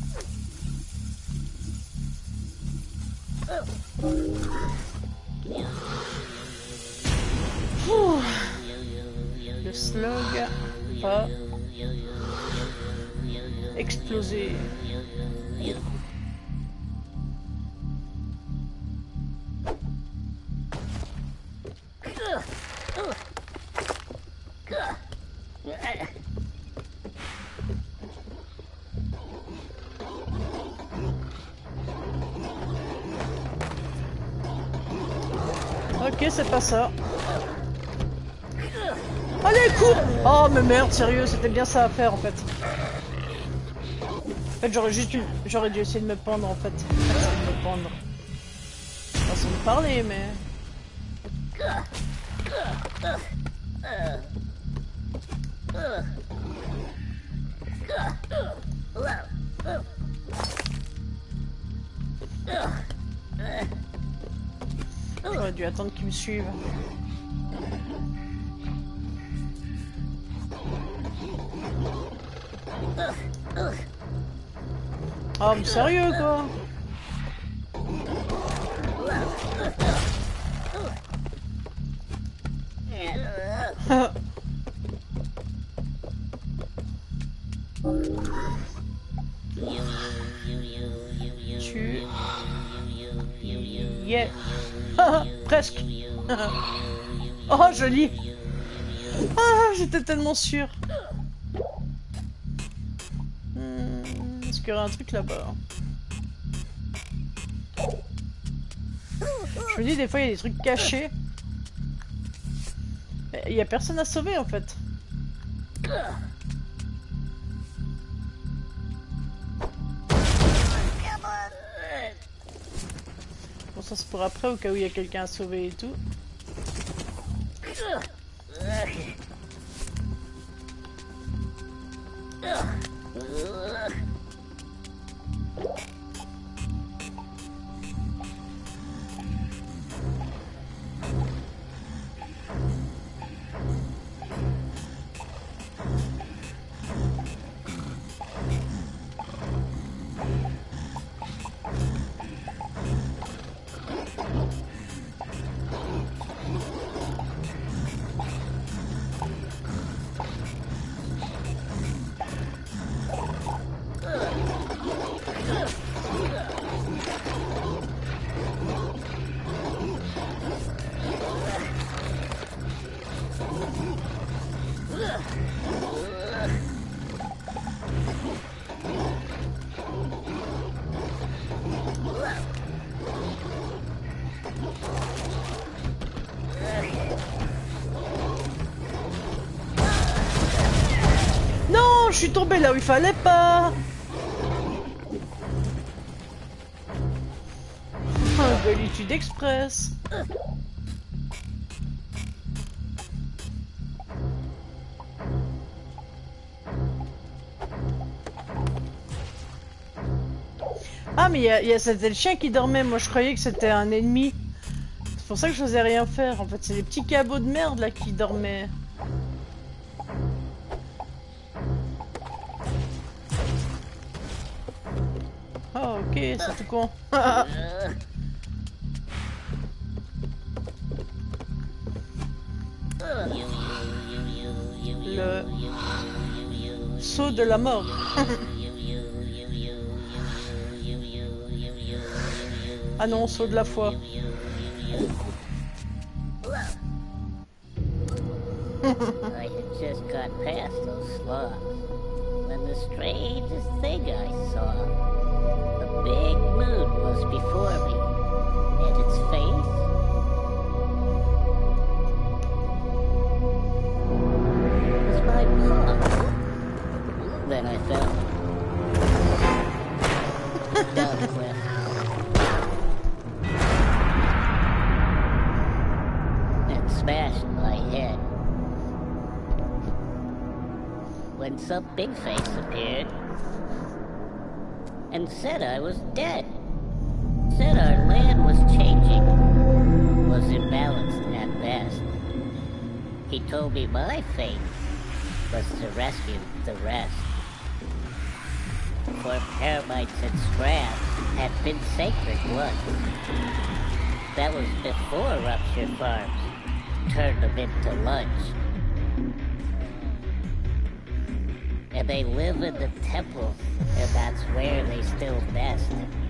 Ouh. Le slug va exploser. Ok, c'est pas ça. Allez, cours! Oh, mais merde, sérieux, c'était bien ça à faire en fait. En fait, j'aurais juste dû... J'aurais dû essayer de me pendre en fait. Essayer de me pendre. Façon de parler, mais... J'aurais dû attendre qu'ils me suivent. Oh mais sérieux quoi. Tu... Yeah. Presque. Oh joli. Ah j'étais tellement sûre. Hmm, est-ce qu'il y aurait un truc là-bas. Je me dis des fois il y a des trucs cachés. Il y a personne à sauver en fait. Bon ça c'est pour après au cas où il y a quelqu'un à sauver et tout. Je suis tombé là où il fallait pas. Un Belitude Express. Ah mais y a, y a, c'était le chien qui dormait, moi je croyais que c'était un ennemi. C'est pour ça que je n'osais rien faire, en fait c'est les petits cabots de merde là qui dormaient. Oh ok, c'est tout con. Le saut de la mort. Ah non, saut de la foi. I had just got past those sloths when the strangest thing I saw. A big moon was before me, and its face was my paw. Then I fell down the cliff. And smashed my head. When some big face appeared and said I was dead. Said our land was changing, was imbalanced at best. He told me my fate was to rescue the rest. For termites and scraps had been sacred once. That was before Rupture Farms turned them into lunch. And they live in the temple, and that's where they still nest.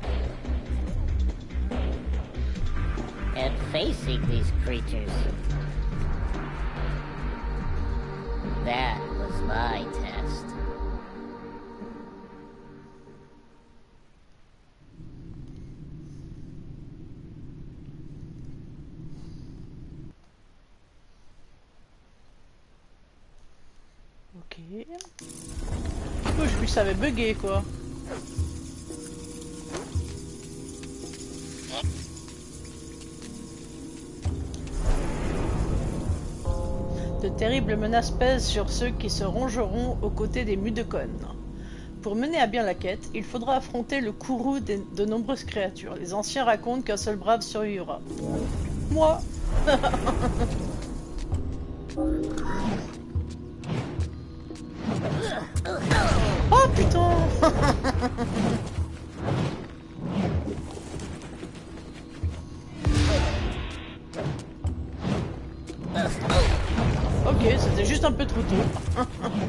And facing these creatures, that was my test. Ok. Oh, je lui savais bugger quoi. De terribles menaces pèsent sur ceux qui se rongeront aux côtés des Mudokon. Pour mener à bien la quête, il faudra affronter le courroux de, de nombreuses créatures. Les anciens racontent qu'un seul brave survivra. Moi. Oh putain. Ok, c'était juste un peu trop tôt.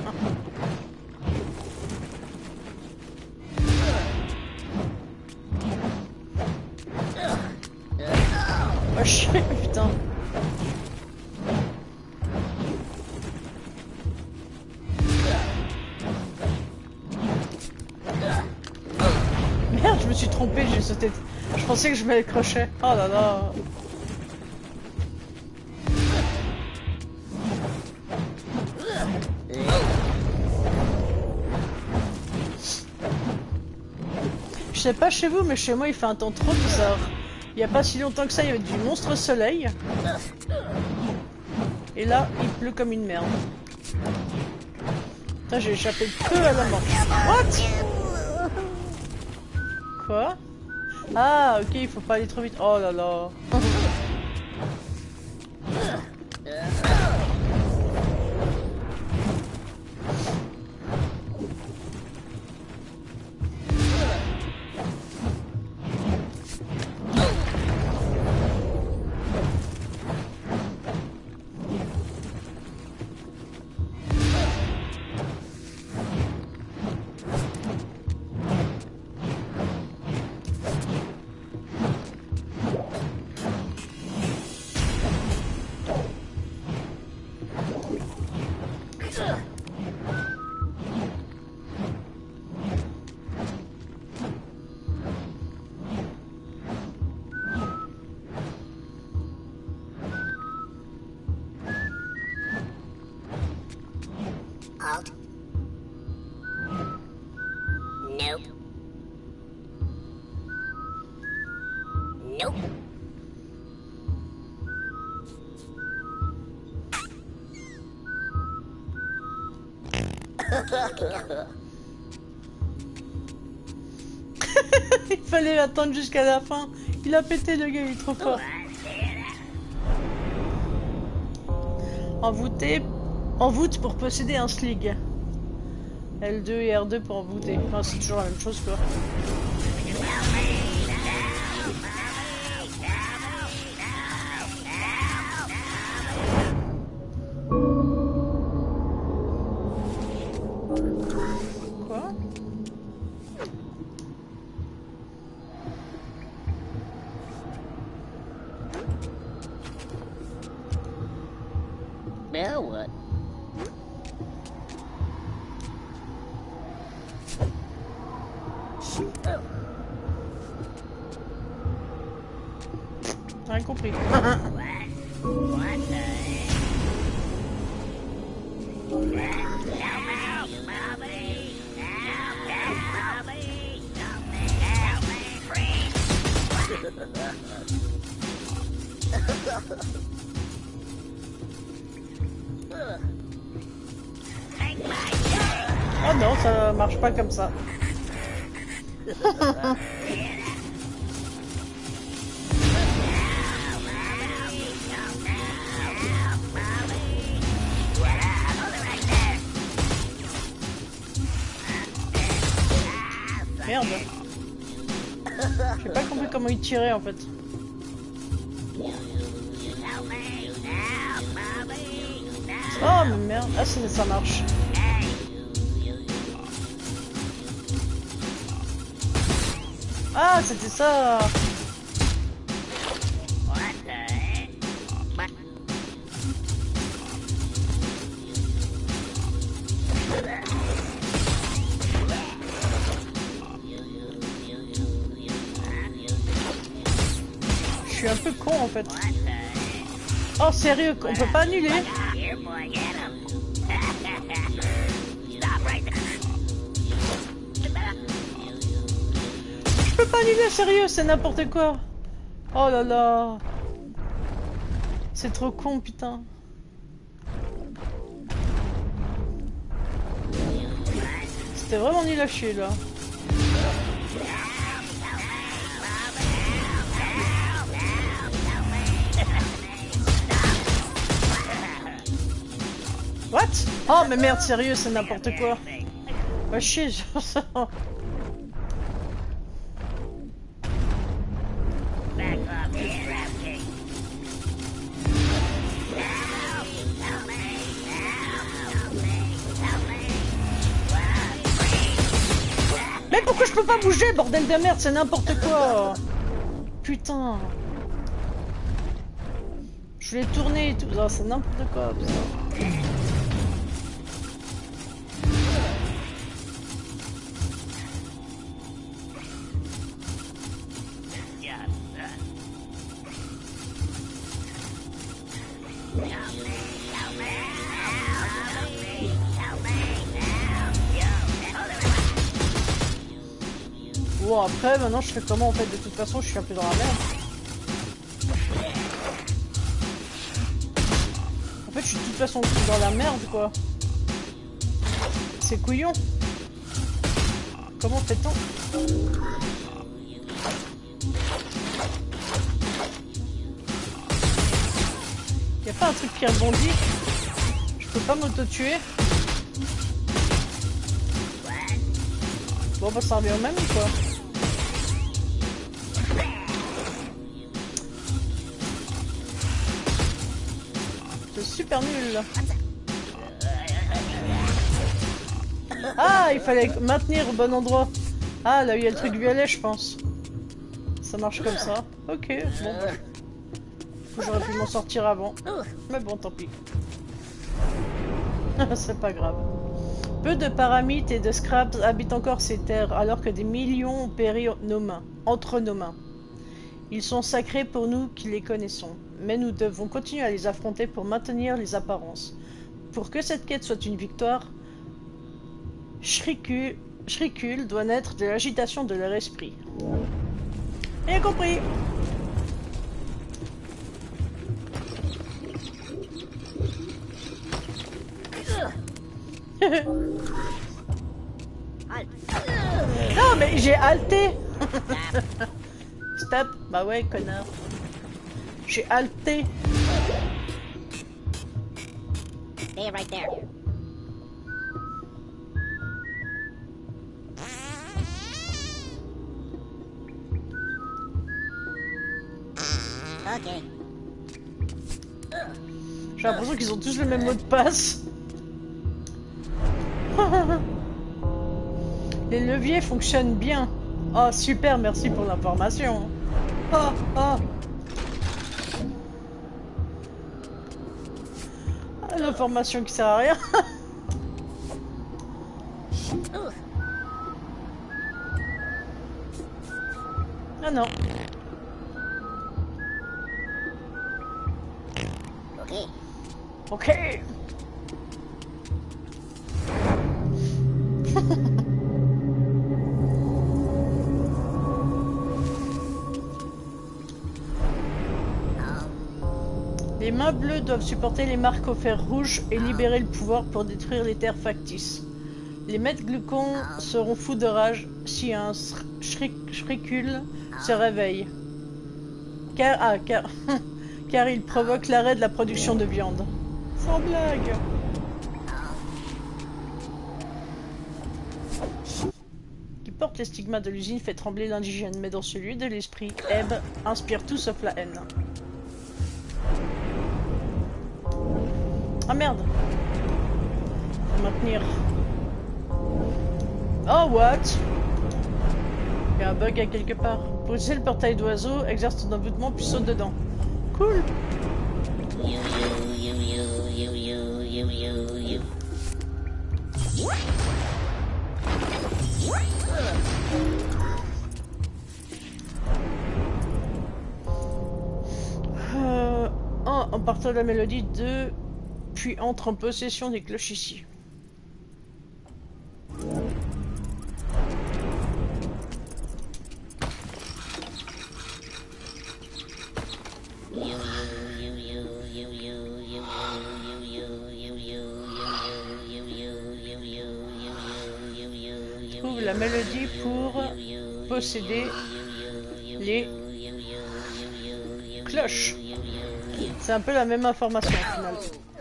Oh chier, putain. sauté. Je pensais que je m'accrochais. Oh là là. Je sais pas chez vous, mais chez moi il fait un temps trop bizarre. Il y a pas si longtemps que ça, il y avait du monstre soleil. Et là, il pleut comme une merde. Putain, j'ai échappé peu à la mort. What? Quoi? Ah, ok, il faut pas aller trop vite. Oh là là. Alt. Nope. Nope. Il fallait attendre jusqu'à la fin. Il a pété le gars, il est trop fort. Envoûté. Envoûte pour posséder un slig. L deux et R deux pour envoûter. Enfin, c'est toujours la même chose quoi. Quoi? Now what? Rien compris. Oh non, ça marche pas comme ça. Merde. J'ai pas compris comment il tirait en fait. Oh mais merde. Ah ça, ça marche. Ah c'était ça. Je suis un peu con en fait. Oh sérieux, on peut pas annuler? Je peux pas annuler, sérieux, c'est n'importe quoi. Oh là là. C'est trop con, putain. C'était vraiment nul à chier là. What? Oh mais merde, sérieux, c'est n'importe quoi. Va chier sur ça. Mais pourquoi je peux pas bouger, bordel de merde, c'est n'importe quoi. Putain. Je voulais tourner et tout. Oh, c'est n'importe quoi, putain. Bon, après, maintenant, je fais comment, en fait? De toute façon, je suis un peu dans la merde. En fait, je suis de toute façon dans la merde, quoi. C'est couillon. Comment fait-on? Y'a pas un truc qui rebondit? Je peux pas m'auto-tuer? Bon, bah ça revient au même ou quoi? C'est super nul là. Ah, il fallait maintenir au bon endroit. Ah, là il y a le truc violet, je pense. Ça marche comme ça. Ok, bon. J'aurais pu m'en sortir avant. Mais bon, tant pis. C'est pas grave. Peu de paramites et de scraps habitent encore ces terres, alors que des millions ont péri nos mains, entre nos mains. Ils sont sacrés pour nous qui les connaissons, mais nous devons continuer à les affronter pour maintenir les apparences. Pour que cette quête soit une victoire, Shrikul, Shrikul doit naître de l'agitation de leur esprit. Bien compris. Non mais j'ai halté. Stop. Bah ouais, connard. J'ai halté. Stay right there. Ok. J'ai l'impression qu'ils ont tous le même mot de passe. Les leviers fonctionnent bien. Oh super, merci pour l'information. Oh, oh. Ah, l'information qui sert à rien. Ah non. Ok. Ok. Les mains bleues doivent supporter les marques au fer rouge et libérer le pouvoir pour détruire les terres factices. Les maîtres glucons seront fous de rage si un Shrikul se réveille. Car, ah, car, car il provoque l'arrêt de la production de viande. Sans blague. Qui porte les stigmates de l'usine fait trembler l'indigène, mais dans celui de l'esprit, Ebb inspire tout sauf la haine. Ah merde. Faut maintenir. Oh what? Il y a un bug à quelque part. Pour utiliser le portail d'oiseau, exerce ton envoûtement puis saute dedans. Cool. Euh, un, en partant de la mélodie deux, puis entre en possession des cloches ici. Trouve la mélodie pour posséder les cloches. C'est un peu la même information au final.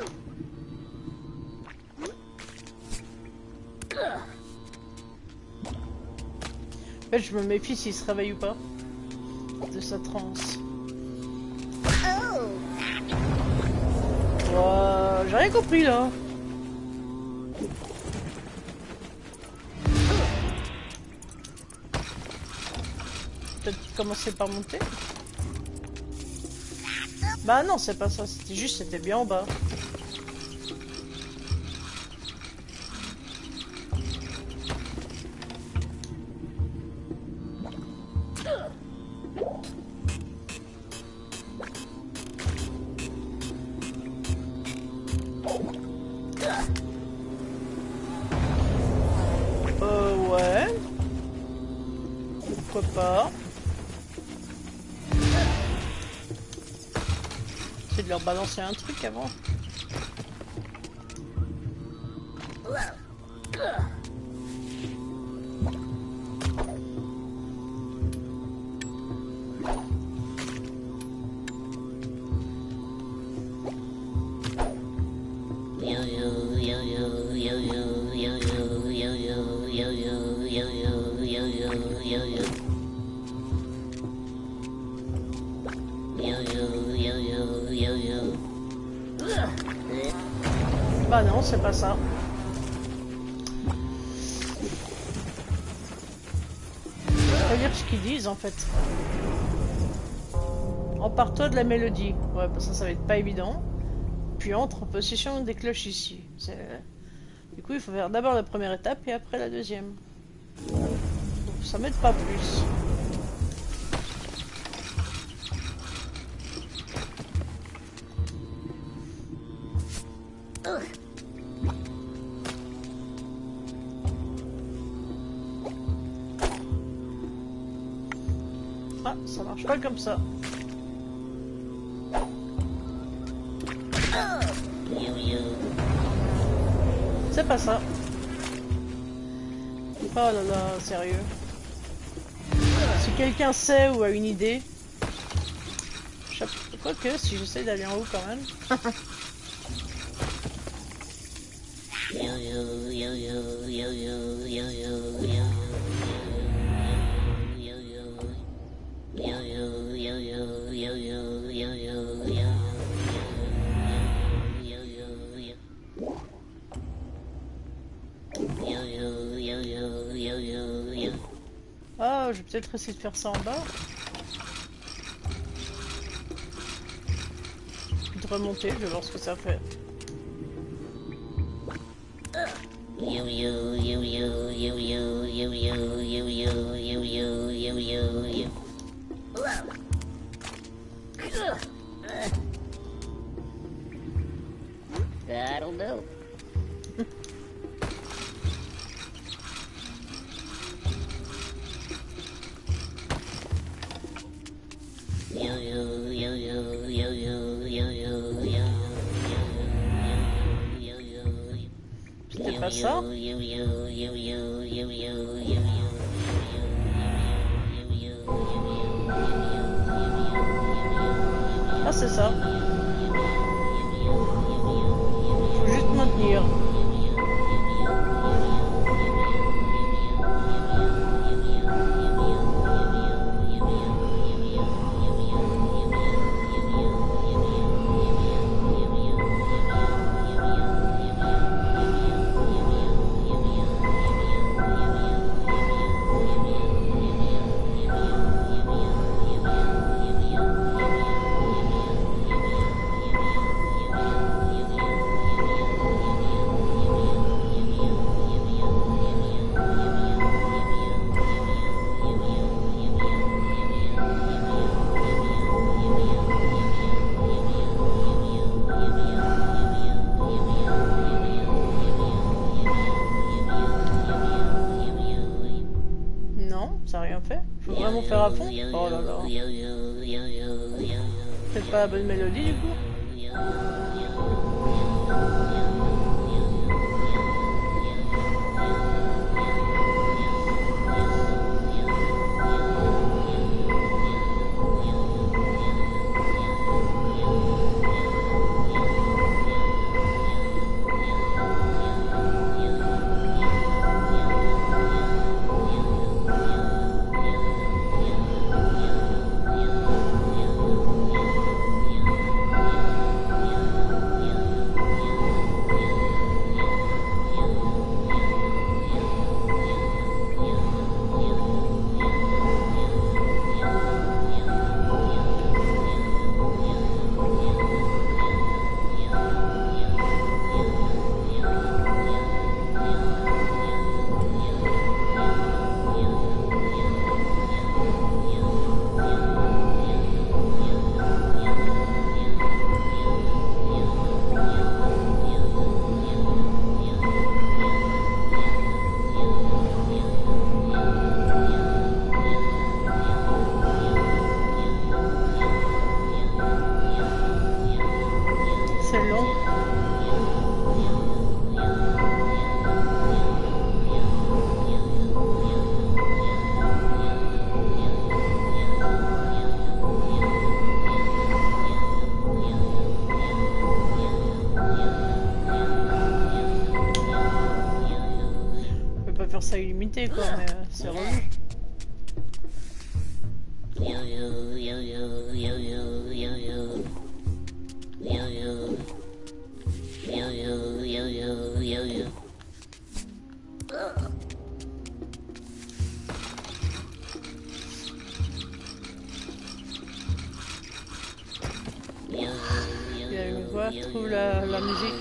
En fait, je me méfie s'il se réveille ou pas de sa transe. Oh, j'ai rien compris là. Peut-être commencer par monter. Bah non, c'est pas ça, c'était juste, c'était bien en bas. Euh, ouais. pourquoi pas. C'est de leur balancer un truc avant. Bah non, c'est pas ça. Faut lire ce qu'ils disent en fait. Empare-toi de la mélodie. Ouais, bah ça, ça va être pas évident. Puis entre en possession des cloches ici. Du coup, il faut faire d'abord la première étape et après la deuxième. Donc, ça m'aide pas plus. Ah, ça marche pas comme ça. C'est pas ça. Oh là là, sérieux. Si quelqu'un sait ou a une idée... Quoique, si j'essaie d'aller en haut quand même... Ah, je vais peut-être essayer de faire ça en bas. Puis de remonter, je vais voir ce que ça fait. That'll do. C'était pas ça. Ah, c'est ça. Faut juste maintenir. Ça n'a rien fait. Faut vraiment faire à fond. Oh là là. C'est pas la bonne mélodie du coup. faire ça illimité quoi, mais euh, c'est relou. Yo yo yo yo yo yo yo yo. Yo yo. Yo yo yo yo yo yo. Il a une voix, trouve la, la musique.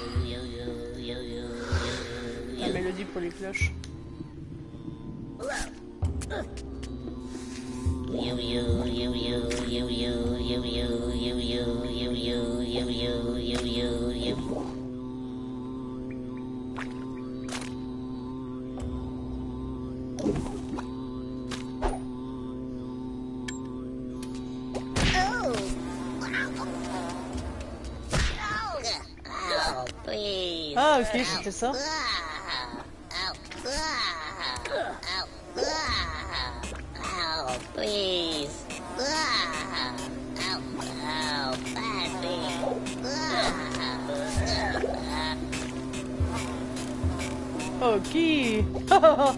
La mélodie pour les cloches. Yo yo yo yo yo yo yo yo yo yo yo yo yo yo yo yo yo. Oh, please. Ah ok, c'était ça. Oh, please. Ah, ow, ow, bad me. Ah, Ok.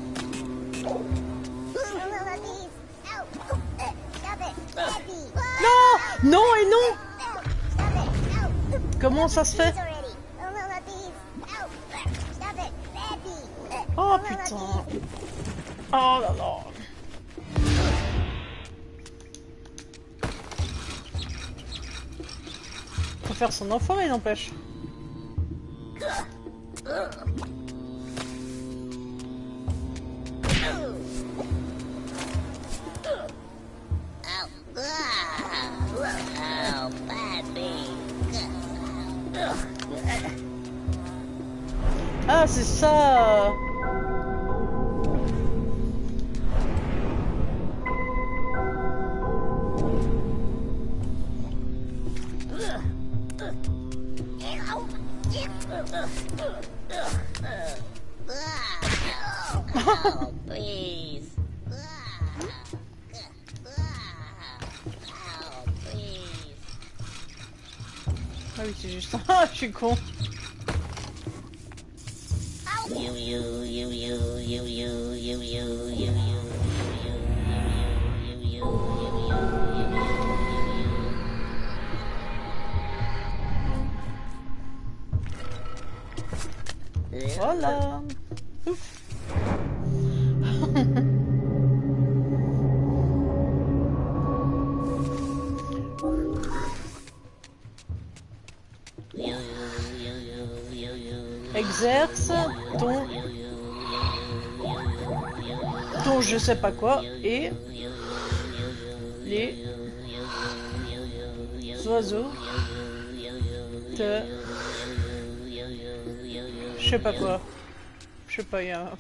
Non, non et non. Comment ça se fait? Oh putain. Oh là là. Faut faire son enfoiré, n'empêche. Ah, c'est ça. Oh, please. Oh, please. Ah oui, c'est juste. Ah, je suis con. You, you, you, you, you, you, you, you, you, you. Voilà. Ouf. Exerce ton ton je sais pas quoi et les oiseaux te je sais pas quoi. Je sais pas, il y a...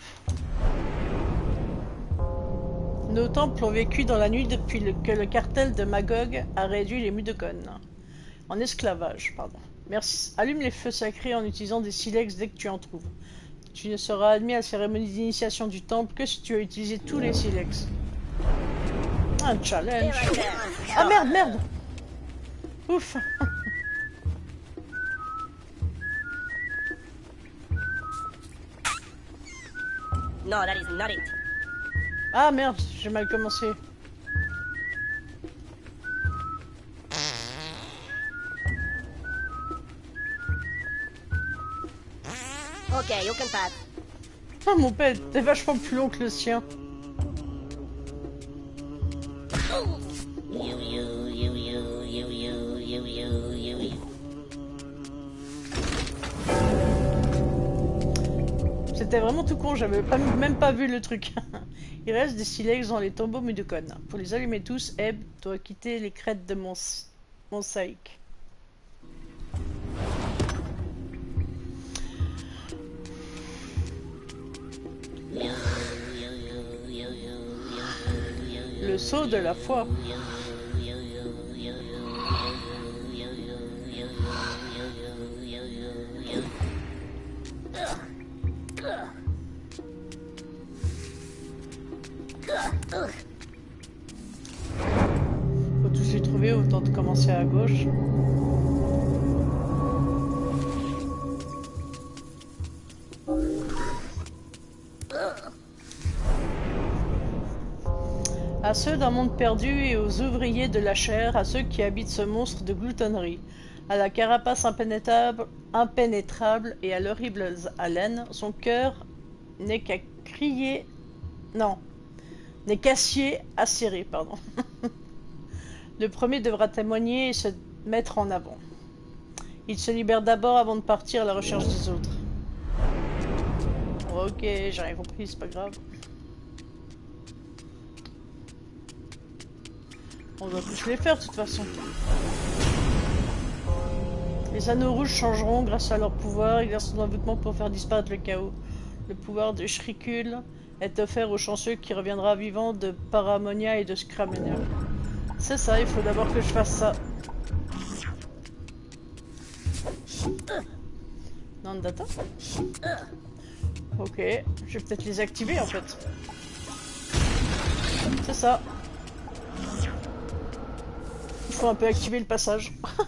Nos temples ont vécu dans la nuit depuis le- que le cartel de Magog a réduit les Mudokon en esclavage. Pardon. Merci. Allume les feux sacrés en utilisant des silex dès que tu en trouves. Tu ne seras admis à la cérémonie d'initiation du temple que si tu as utilisé tous les silex. Un challenge. Ah merde, merde. Ouf. No, that is not it. Ah merde, j'ai mal commencé. Okay, you can pass. Ah mon pet, t'es vachement plus long que le sien. You, you, you, you, you, you, you, you, you, you. C'était vraiment tout con, j'avais pas, même pas vu le truc. Il reste des silex dans les tombeaux Mudokon. Pour les allumer tous, Eb doit quitter les crêtes de Mont Montsaïk. Le sceau de la foi. Faut tous les trouver, autant de commencer à gauche. À ceux d'un monde perdu et aux ouvriers de la chair, à ceux qui habitent ce monstre de gloutonnerie, à la carapace impénétrable, impénétrable et à l'horrible haleine, son cœur n'est qu'à crier... Non, n'est qu'acier acéré, pardon. Le premier devra témoigner et se mettre en avant. Il se libère d'abord avant de partir à la recherche des autres. Ok, j'ai rien compris, c'est pas grave. On doit tous les faire de toute façon. Les anneaux rouges changeront grâce à leur pouvoir, exerçant un envoûtement pour faire disparaître le chaos. Le pouvoir de Shrikul est offert aux chanceux qui reviendra vivant de Paramonia et de Scramenia. C'est ça, il faut d'abord que je fasse ça. Non, data. Ok, je vais peut-être les activer en fait. C'est ça. Il faut un peu activer le passage.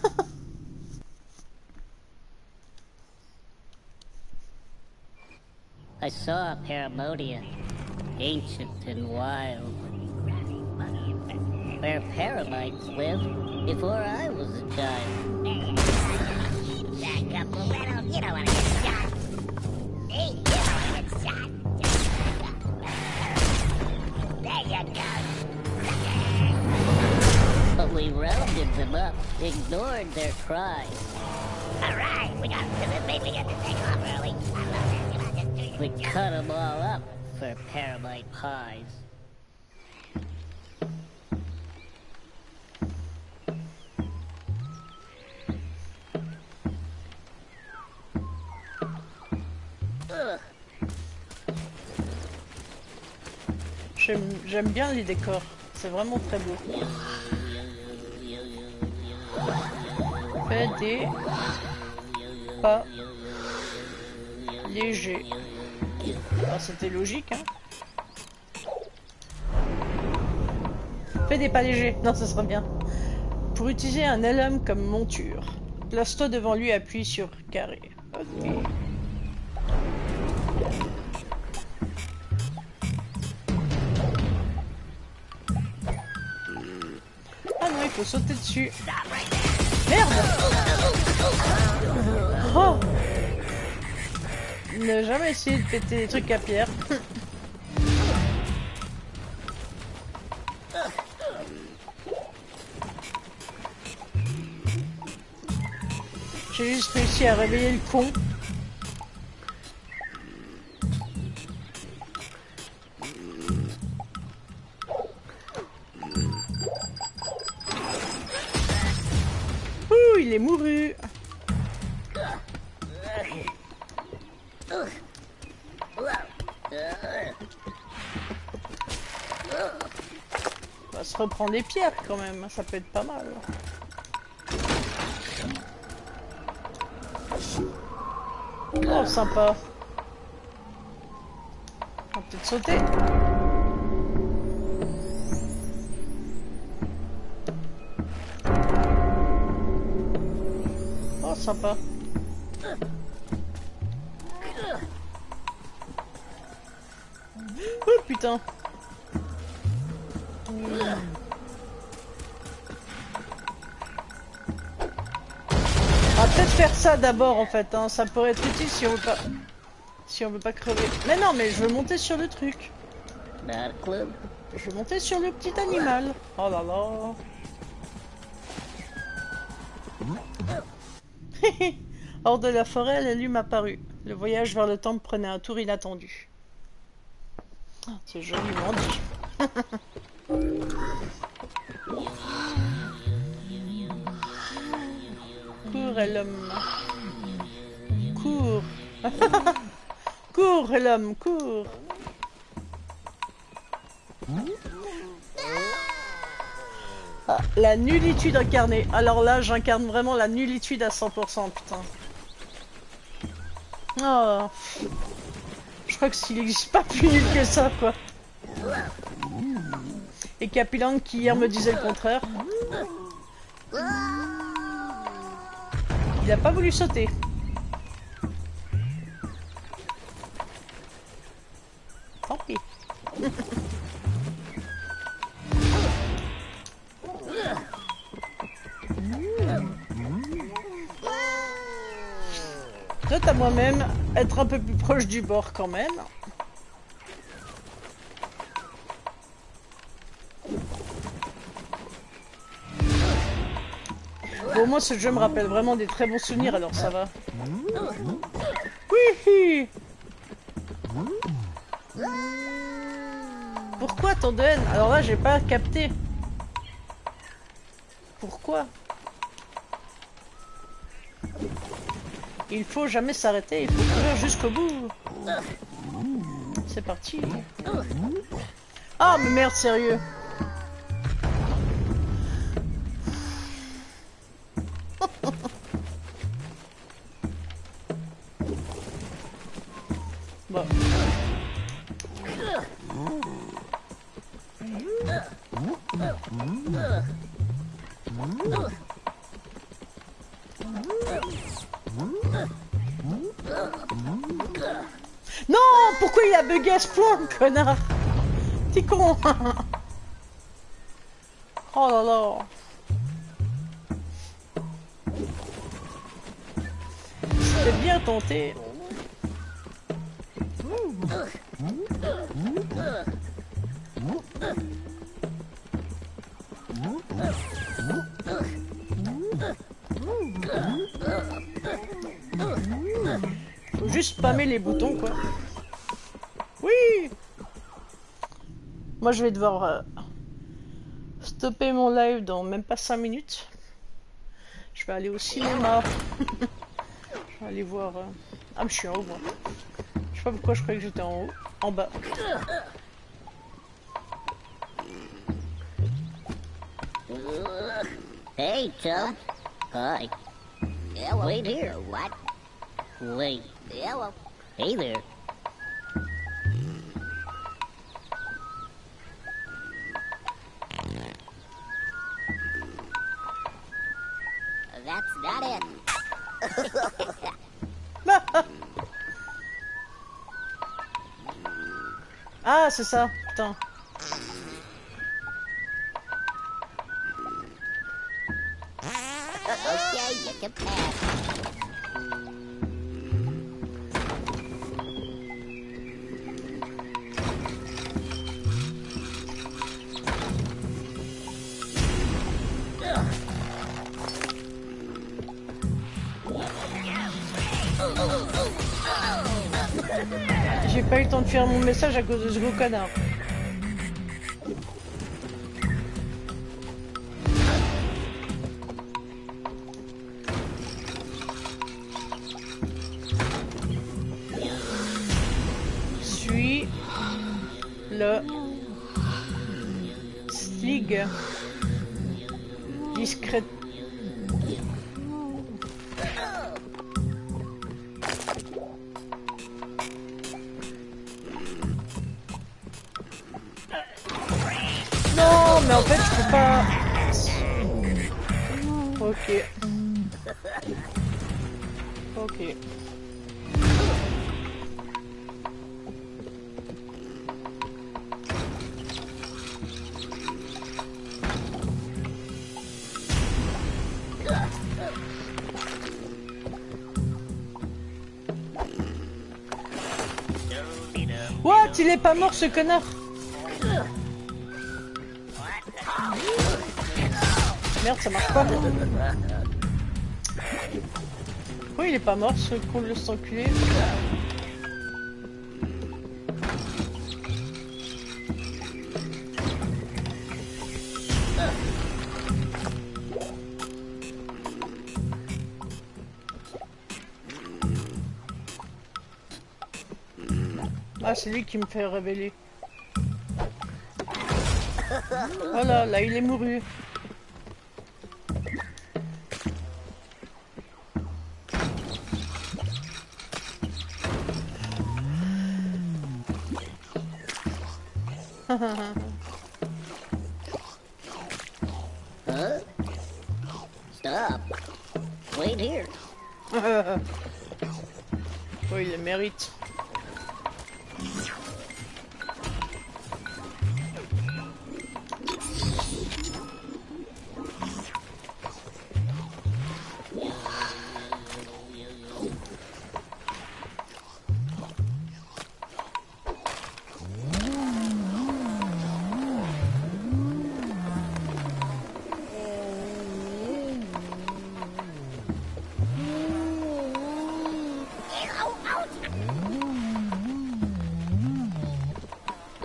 I saw Paramonia, ancient and wild, where paramites lived before I was a child. Back up, Loretto. You don't want to get shot. Hey, you don't want to get shot. There you go. But we rounded them up, ignored their cries. All right, we got this. Maybe we get to take off early. I love this. You know, just do We cut them all up for paramite pies. J'aime bien les décors, c'est vraiment très beau. Fait des pas légers. Ah, c'était logique, hein. Fais des pas légers. Non, ça serait bien. Pour utiliser un Elum comme monture, place-toi devant lui et appuie sur carré. Ok. Ah non, il faut sauter dessus. Merde! Oh! Ne jamais essayer de péter des trucs à pierre. J'ai juste réussi à réveiller le con. Ouh, il est mouru. On va se reprendre les pierres quand même, ça peut être pas mal. Oh, sympa. On va peut-être sauter. Oh, sympa. Oh, putain. On va peut-être faire ça d'abord en fait, hein. Ça pourrait être utile si on veut pas... Si on veut pas crever. Mais non, mais je veux monter sur le truc. Je veux monter sur le petit animal. Oh là là. Hors de la forêt, la lune apparut. Le voyage vers le temple prenait un tour inattendu. Oh, c'est joliment dit. Cours, l'homme. Cours. Cours, l'homme, cours. Ah, la nullitude incarnée. Alors là, j'incarne vraiment la nullitude à cent pour cent, putain. Oh. Je crois que s'il n'existe pas plus nul que ça, quoi. Et Capilang qui hier me disait le contraire. Il a pas voulu sauter. Tant pis. Note à moi-même, être un peu plus proche du bord quand même. Bon, moi ce jeu me rappelle vraiment des très bons souvenirs, alors ça va. Oui. Pourquoi tant de haine? Alors là, j'ai pas capté. Pourquoi? Il faut jamais s'arrêter, il faut courir jusqu'au bout. C'est parti. Ah, mais merde, sérieux. Bon. Non, pourquoi il a bugué à ce point, connard? T'es con. Oh là là. C'était bien tenté. Faut juste spammer les boutons, quoi. Oui. Moi, je vais devoir euh, stopper mon live dans même pas cinq minutes. Je vais aller au cinéma. Je vais aller voir... Euh... Ah, mais je suis en haut, moi. Je sais pas pourquoi je croyais que j'étais en haut. En bas. Hey, chum. Hi. Hello. Wait here. What? Wait. Hello. Hey there. That's not it. Ah, c'est ça. Putain. Okay, you can pass. J'ai pas eu le temps de faire mon message à cause de ce gros connard. Suis le slig discret. Non, mais en fait, je peux pas. Ok. Ok. What? Il est pas mort, ce connard? Merde, ça marche pas. Oui, il est pas mort, ce con de s'enculer. Ah, c'est lui qui me fait révéler. Voilà, là, il est mouru. Huh? Stop. Wait here. Oh, il le mérite.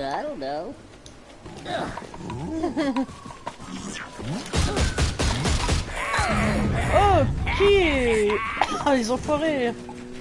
I don't know. Ok. Ah, les enfoirés.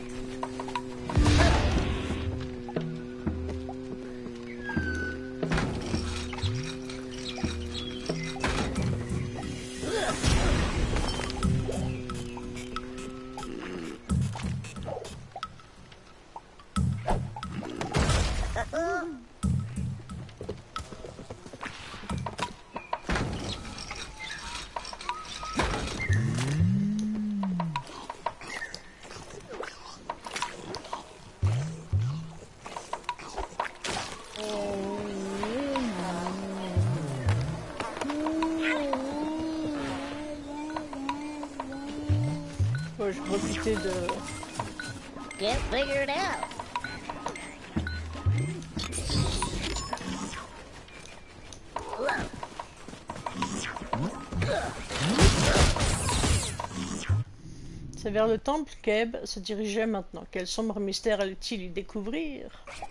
Ouais, je vais profiter de... Can't figure it out. C'est vers le temple qu'Eb se dirigeait maintenant. Quel sombre mystère allait-il y découvrir?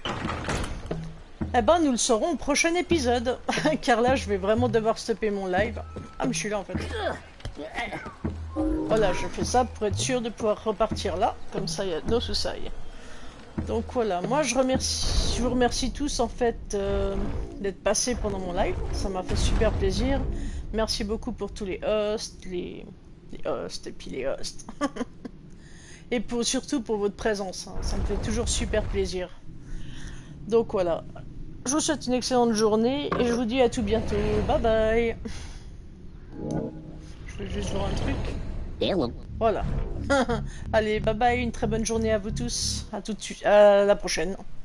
Eh ben, nous le saurons au prochain épisode. Car là, je vais vraiment devoir stopper mon live. Ah, mais je suis là en fait. Voilà, je fais ça pour être sûr de pouvoir repartir là. Comme ça, il y a no soucis. Donc voilà, moi je remercie, je vous remercie tous en fait euh, d'être passés pendant mon live. Ça m'a fait super plaisir. Merci beaucoup pour tous les hosts, les, les hosts et puis les hosts. Et pour, surtout pour votre présence. Hein. Ça me fait toujours super plaisir. Donc voilà. Je vous souhaite une excellente journée et je vous dis à tout bientôt. Bye bye. Je vais juste voir un truc. Hello. Voilà. Allez, bye bye, une très bonne journée à vous tous. À tout de suite, à la prochaine.